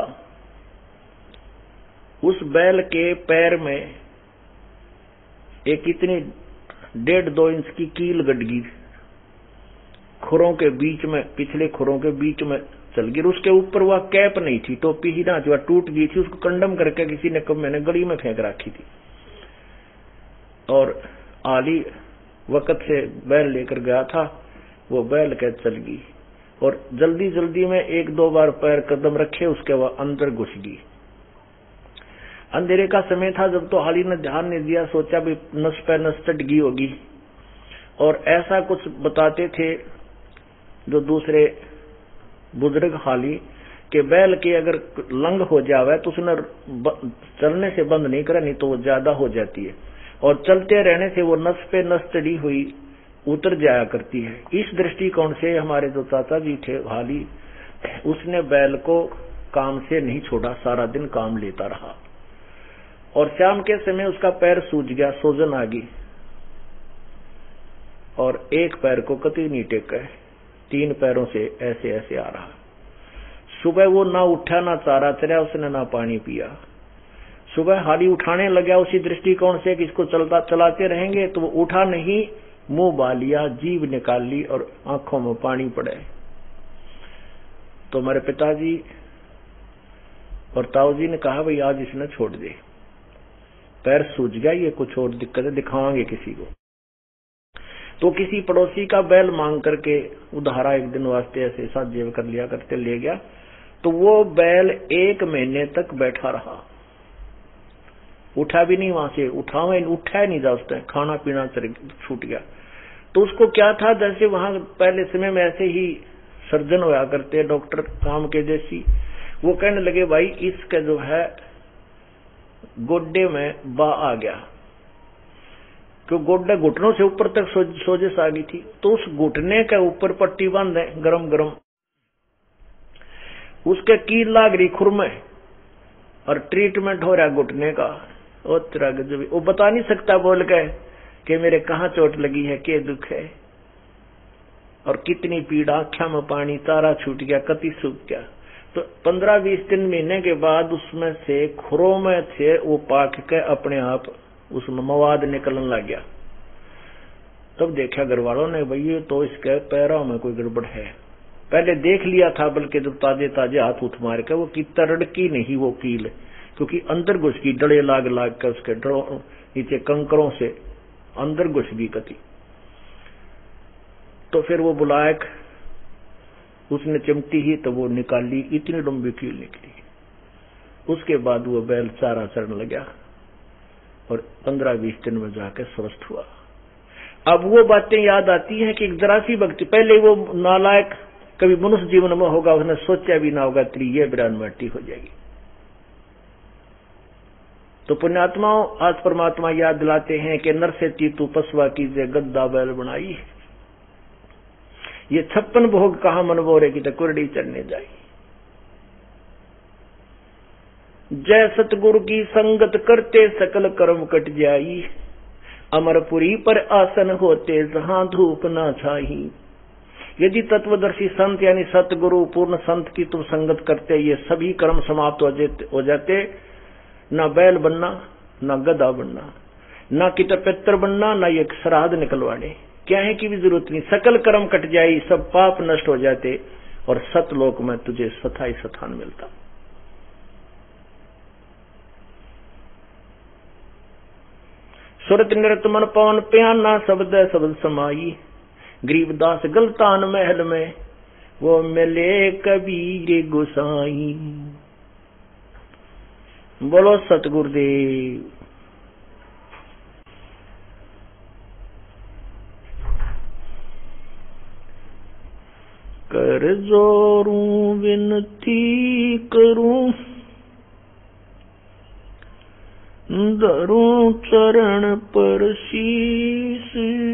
उस बैल के पैर में एक इतनी डेढ़ दो इंच की कील गड़ गई, खुरों के बीच में, पिछले खुरों के बीच में चल गई। उसके ऊपर वह कैप नहीं थी, टोपी ही ना जो टूट गई थी, उसको कंडम करके किसी ने कब मैंने गली में फेंक रखी थी। और आली वक्त से बैल लेकर गया था, वो बैल के चल गई, और जल्दी जल्दी में एक दो बार पैर कदम रखे, उसके बाद अंदर घुस गई। अंधेरे का समय था जब, तो हाली ने ध्यान नहीं दिया, सोचा भी नस पे नस चढ़ गई होगी। और ऐसा कुछ बताते थे जो दूसरे बुजुर्ग हाली के, बैल के अगर लंग हो जावे तो उसने चलने से बंद नहीं करा, नहीं तो वो ज्यादा हो जाती है, और चलते रहने से वो नस पे नस चढ़ी हुई उतर जाया करती है। इस दृष्टिकोण से हमारे जो चाचा जी थे हाली, उसने बैल को काम से नहीं छोड़ा, सारा दिन काम लेता रहा। और शाम के समय उसका पैर सूज गया, सोजन आ गई, और एक पैर को कतई नहीं टेका, तीन पैरों से ऐसे ऐसे आ रहा। सुबह वो ना उठा, ना चारा चरा उसने, ना पानी पिया। सुबह हाली उठाने लगा उसी दृष्टिकोण से कि इसको चलता चलाते रहेंगे, तो वो उठा नहीं, मुंह बालिया, जीभ निकाल ली और आंखों में पानी पड़े। तो हमारे पिताजी और ताऊ जी ने कहा भाई आज इसने छोड़ दे, पैर सूज गया, ये कुछ और दिक्कत है, दिखावांगे किसी को। तो किसी पड़ोसी का बैल मांग करके उधारा एक दिन वास्ते ऐसे साथ जेब कर लिया करते ले गया। तो वो बैल एक महीने तक बैठा रहा, उठा भी नहीं वहां से, उठा उठा नहीं जा उसने, खाना पीना छूट गया। तो उसको क्या था, जैसे वहां पहले समय में ऐसे ही सर्जन होया करते डॉक्टर काम के जैसी। वो कहने लगे भाई इसका जो है गोड्डे में बा आ गया, क्यों गोड्डा घुटनों से ऊपर तक सोजिश आ गई थी, तो उस घुटने के ऊपर पट्टी बांधे गरम गरम, उसके कील लाग रही खुर में और ट्रीटमेंट हो रहा घुटने का। वो तरह जो वो बता नहीं सकता बोल के कि मेरे कहाँ चोट लगी है, क्या दुख है और कितनी पीड़ा, आँखों में पानी, तारा छूट गया, कति सूख गया। तो पंद्रह बीस तीन महीने के बाद उसमें से खुरों में से वो पाक के अपने आप उसमें मवाद निकलने लग गया। तब देखा घर वालों ने भाई तो इसके पैरों में कोई गड़बड़ है। पहले देख लिया था बल्कि जब ताजे ताजे हाथ उठ मार के वो की तरड़की नहीं वो कील, क्योंकि अंदर घुस गई, डले लाग लाग कर उसके डरों नीचे कंकरों से अंदर घुस गई कति। तो फिर वो बुलाया, उसने चिमटी ही तो वो निकाली, इतनी लंबी कील निकली। उसके बाद वो बैल चारा चढ़ने लगा और पंद्रह बीस दिन में जाकर स्वस्थ हुआ। अब वो बातें याद आती हैं कि जरा सी भक्ति, पहले वो नालायक कभी मनुष्य जीवन में होगा, उसने सोचा भी ना होगा तेरी ये बिरान मट्टी हो जाएगी। तो पुण्यात्माओं आज परमात्मा याद दिलाते हैं कि नर से तीतू पसवा कीजिए गद्दा बैल बनाई, ये छप्पन भोग कहा मन बोरे की तो कुरडी चढ़ने जाई। जय सतगुरु की संगत करते सकल कर्म कट जाई, अमरपुरी पर आसन होते जहां धूप ना छाई। यदि तत्वदर्शी संत यानी सतगुरु पूर्ण संत की तुम संगत करते, ये सभी कर्म समाप्त हो जाते। ना बैल बनना, ना गधा बनना, ना कि पितर बनना, ना ये श्राद्ध निकलवाने, क्या है की भी जरूरत नहीं। सकल कर्म कट जाई, सब पाप नष्ट हो जाते और सतलोक में तुझे स्थायी स्थान मिलता। सुरत निरत मन पवन प्याना, शब्द शब्द समाई। गरीबदास गलतान महल में वो मिले कबीर गोसाई। बोलो सतगुरुदेव। कर जोरूं विनती करूं, धरूं चरण पर शीस।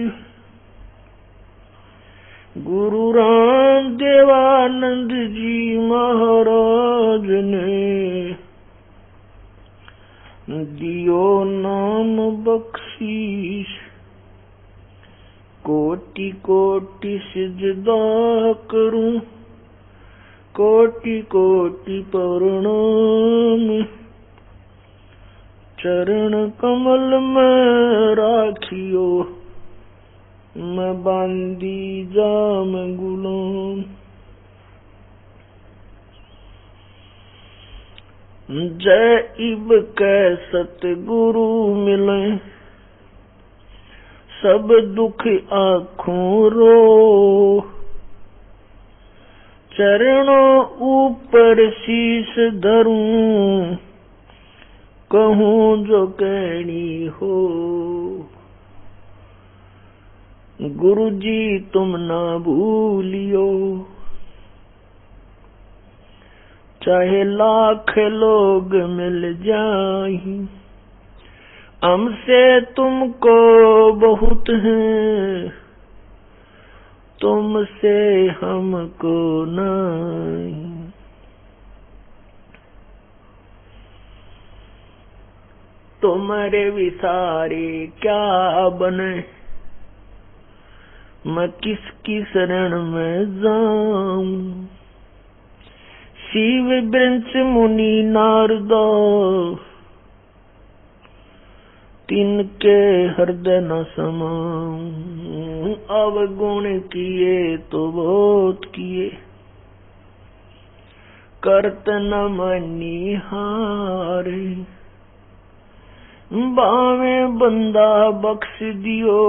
गुरु राम देवानंद जी महाराज ने दियो नाम बख्शीश। कोटि कोटि सिजदा करूं, कोटि कोटि प्रणाम। चरण कमल में राखियो, मैं बांदी जाम गुलाम। जय इब कै सतगुरु मिले, सब दुख आँखों रो। चरणों ऊपर शीश धरूं, कहूँ जो कहनी हो। गुरु जी तुम ना भूलियो, चाहे लाख लोग मिल जाएं, हमसे तुमको बहुत है, तुमसे हमको नहीं। तुम्हारे विसारे क्या बने, मैं किसकी शरण में जाऊं। शिव वृंश मुनि नारदा, तिनके हृदय न समाऊं। अवगुण किए तो बहुत किए, करत न मनी हारे। बावे बंदा बख्श दियो,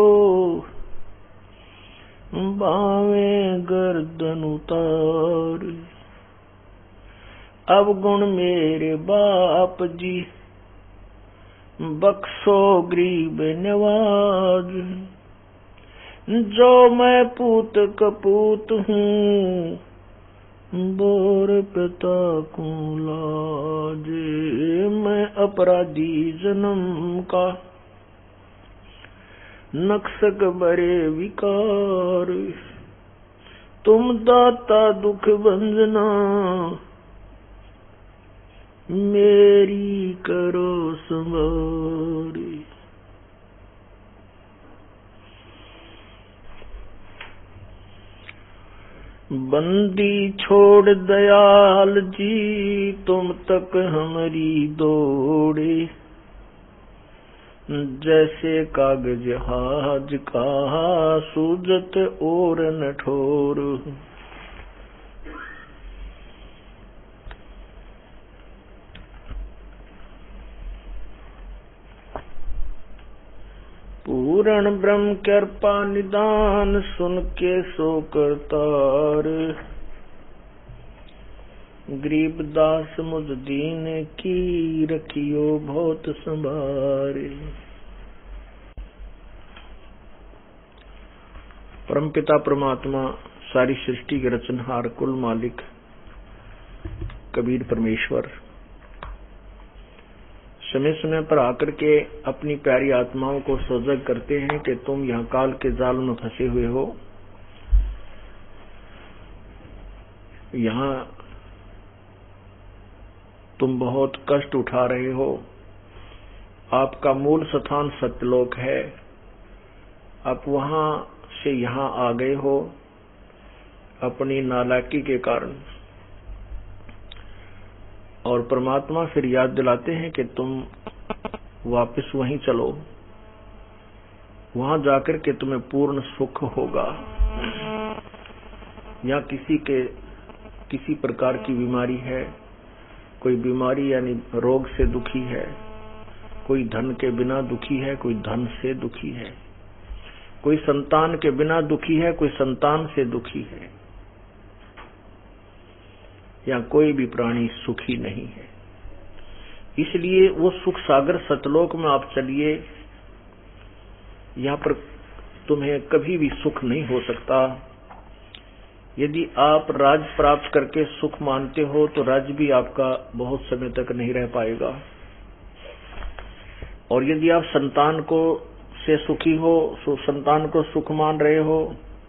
बावे गर्दन उतार। अवगुण मेरे बाप जी, बख्शो गरीब नवाज। जो मैं पूत कपूत हूँ, बोर पिता को लाजे, मैं अपराधी जन्म का, नक्सक बरे विकार, तुम दाता दुख भंजना, मेरी करो संवारी। बंदी छोड़ दयाल जी, तुम तक हमारी दौड़े, जैसे कागज हाज का सूजत और न ठोर। पूर्ण ब्रह्म कृपा निदान, सुन के सो करतार, गरीब दास मुझ दीन की, रखियो बहुत संभारे। परमपिता परमात्मा, सारी सृष्टि के रचनहार, कुल मालिक कबीर परमेश्वर समय समय पर आकर के अपनी प्यारी आत्माओं को सजग करते हैं कि तुम यहाँ काल के जाल में फंसे हुए हो, यहाँ तुम बहुत कष्ट उठा रहे हो, आपका मूल स्थान सत्यलोक है, आप वहां से यहाँ आ गए हो अपनी नालायकी के कारण। और परमात्मा फिर याद दिलाते हैं कि तुम वापस वहीं चलो, वहां जाकर के तुम्हें पूर्ण सुख होगा। या किसी के किसी प्रकार की बीमारी है, कोई बीमारी यानी रोग से दुखी है, कोई धन के बिना दुखी है, कोई धन से दुखी है, कोई संतान के बिना दुखी है, कोई संतान से दुखी है, या कोई भी प्राणी सुखी नहीं है। इसलिए वो सुख सागर सतलोक में आप चलिए, यहाँ पर तुम्हें कभी भी सुख नहीं हो सकता। यदि आप राज प्राप्त करके सुख मानते हो तो राज भी आपका बहुत समय तक नहीं रह पाएगा। और यदि आप संतान को से सुखी हो, संतान को सुख मान रहे हो,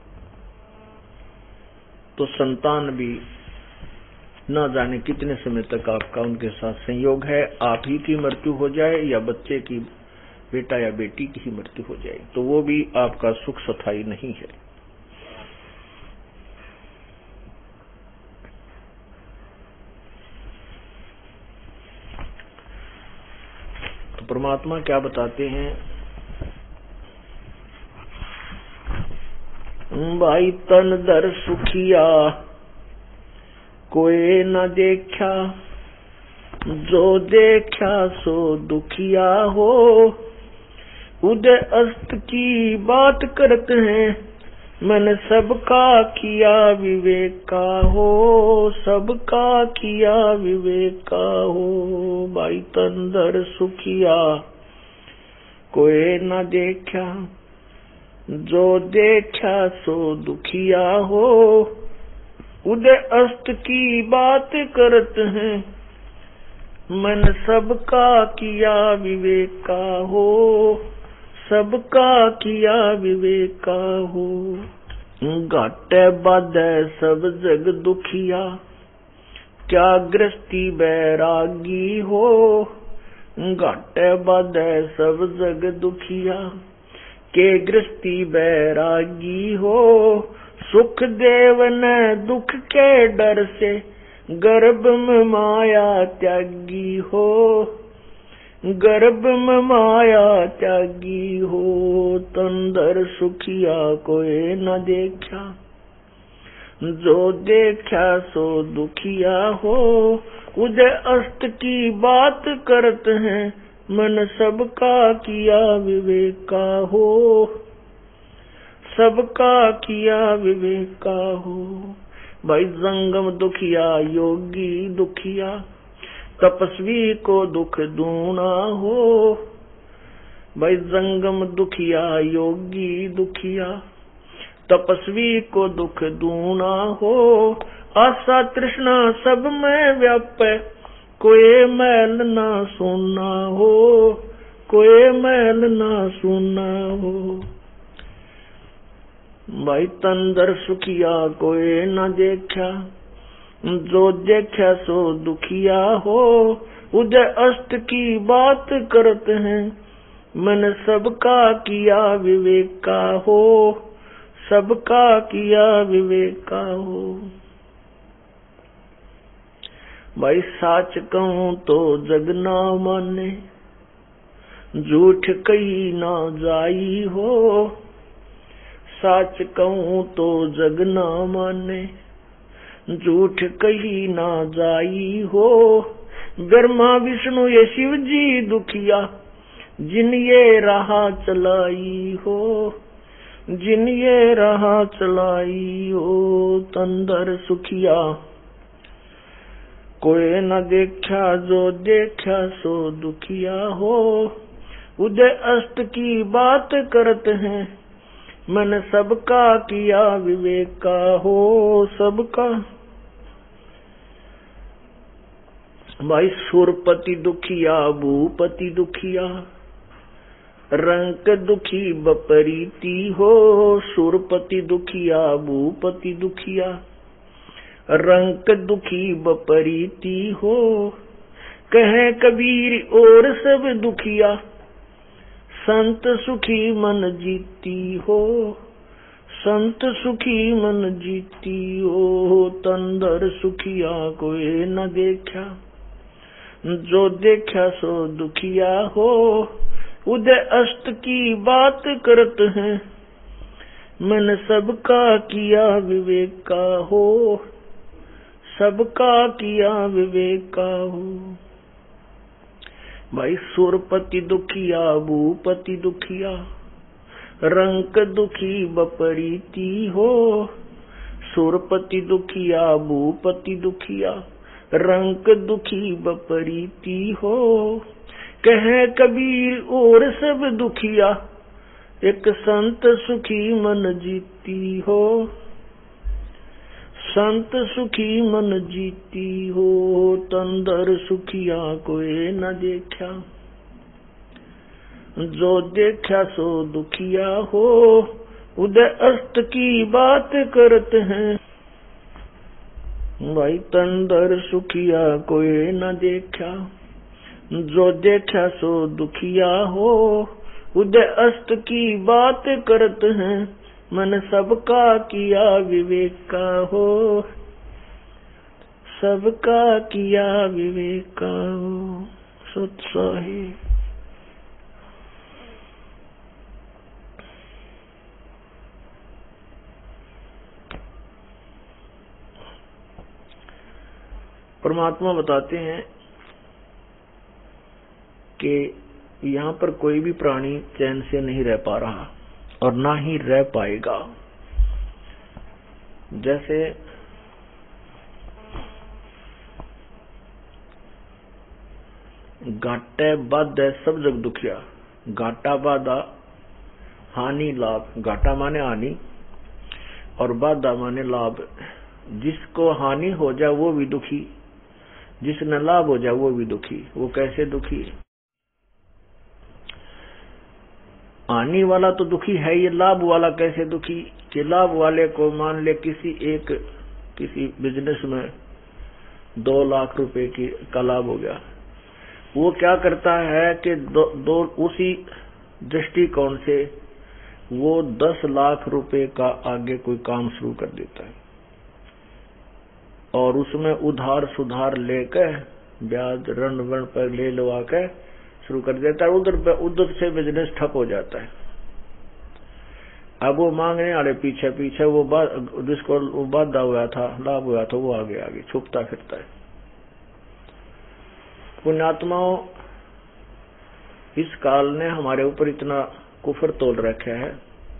तो संतान भी न जाने कितने समय तक आपका उनके साथ संयोग है। आप ही की मृत्यु हो जाए या बच्चे की, बेटा या बेटी की ही मृत्यु हो जाए, तो वो भी आपका सुख स्थायी नहीं है। तो परमात्मा क्या बताते हैं, भाई तन दर सुखिया, कोई न देखा, जो देखा सो दुखिया हो, उदय अस्त की बात करते हैं, मन सबका किया विवेका हो, सबका किया विवेका हो। भाई तंदर सुखिया, कोई न देखा, जो देखा सो दुखिया हो, उदय अस्त की बात करत हैं, मन सबका किया विवेका हो, सबका किया विवेका हो। घाटे बाधे सब जग दुखिया, क्या गृहस्थी बैरागी हो, घाटे बाधे सब जग दुखिया, के गृहस्थी बैरागी हो। सुख देव ने दुख के डर से, गर्भ में माया त्यागी हो, गर्भ में माया त्यागी हो। तंदर सुखिया कोई न देखा, जो देखा सो दुखिया हो, उदय अस्त की बात करत हैं, मन सबका किया विवेका हो, सबका किया विवेका हो। भाई जंगम दुखिया योगी दुखिया, तपस्वी को दुख दूना हो। भाई जंगम दुखिया योगी दुखिया, तपस्वी को दुख दूना हो। आशा तृष्णा सब में व्यापे, कोई मैल ना सुना हो, कोई मैल ना सुना हो। भाई तंदर सुखिया कोई न देखा, जो देखा सो दुखिया हो। उदय अस्त की बात करते हैं, मन सबका किया विवेका हो, सबका किया विवेका हो। भाई साच कहूं तो जग ना माने, झूठ कही ना जाई हो। साच कहूं तो जग ना माने, झूठ कही ना जाई हो। ब्रह्मा विष्णु ये शिव जी दुखिया, जिन ये राह चलाई हो, जिन ये राह चलाई हो। तंदर सुखिया कोई न देखा, जो देखा सो दुखिया हो। उदय अस्त की बात करते हैं, मन सबका किया विवेका हो, सबका। भाई सुरपति दुखिया भूपति दुखिया, रंक दुखी बपरीती हो। सुरपति दुखिया भूपति दुखिया, रंक दुखी बपरीती हो। कहे कबीर और सब दुखिया, संत सुखी मन जीती हो, संत सुखी मन जीती हो। तंदर सुखिया कोई न देखा, जो देखा सो दुखिया हो। उदय अस्त की बात करते हैं, मन सबका किया विवेका हो, सबका किया विवेका हो। भाई सुरपति दुखिया भूपति दुखिया, रंक दुखी बपरीती हो। सुरपति दुखिया भूपति दुखिया, रंक दुखी बपरीती हो। कहे कबीर और सब दुखिया, एक संत सुखी मन जीती हो, संत सुखी मन जीती हो। तंदर सुखिया कोई न देखा, जो देखा सो दुखिया हो। उदय अस्त की बात करते हैं, भाई तंदर सुखिया कोई न देखा, जो देखा सो दुखिया हो। उदय अस्त की बात करते हैं, मन सबका किया विवेका हो, सबका किया विवेका हो। सत्साही परमात्मा बताते हैं कि यहाँ पर कोई भी प्राणी चैन से नहीं रह पा रहा और ना ही रह पाएगा। जैसे घाटे बाधा सब जग दुखिया, घाटा बाधा हानि लाभ। घाटा माने हानि और बाधा माने लाभ। जिसको हानि हो जाए वो भी दुखी, जिसने लाभ हो जाए वो भी दुखी। वो कैसे दुखी? हानि वाला तो दुखी है, ये लाभ वाला कैसे दुखी? कि लाभ वाले को मान ले किसी एक किसी बिजनेस में दो लाख रुपए की का लाभ हो गया, वो क्या करता है कि दो, दो उसी दृष्टिकोण से वो दस लाख रुपए का आगे कोई काम शुरू कर देता है और उसमें उधार सुधार लेकर ब्याज ऋण वण पर ले लवा कर शुरू कर देता है। उधर उधर से बिजनेस ठप हो जाता है। अब वो मांगने वाले पीछे पीछे वो जिसको वो बाधा हुआ था, लाभ हुआ था, वो आगे आगे छुपता फिरता है। पुण्यात्माओं, इस काल ने हमारे ऊपर इतना कुफर तोल रखा है,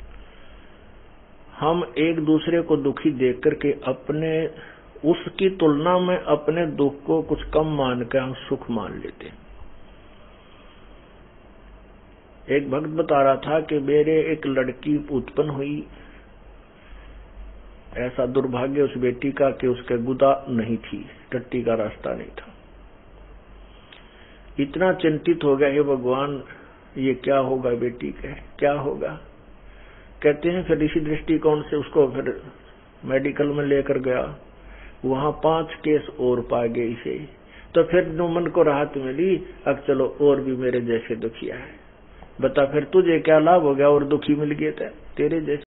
हम एक दूसरे को दुखी देख करके अपने उसकी तुलना में अपने दुख को कुछ कम मान कर हम सुख मान लेते हैं। एक भक्त बता रहा था कि मेरे एक लड़की उत्पन्न हुई ऐसा दुर्भाग्य उस बेटी का कि उसके गुदा नहीं थी, टट्टी का रास्ता नहीं था। इतना चिंतित हो गया, हे भगवान ये क्या होगा बेटी के, क्या होगा। कहते हैं फिर इसी दृष्टिकोण से उसको फिर मेडिकल में लेकर गया, वहां पांच केस और पा गए इसे। तो फिर मन को राहत मिली, अब चलो और भी मेरे जैसे दुखिया है, बता फिर तुझे क्या लाभ हो गया और दुखी मिल गए थे तेरे जैसे।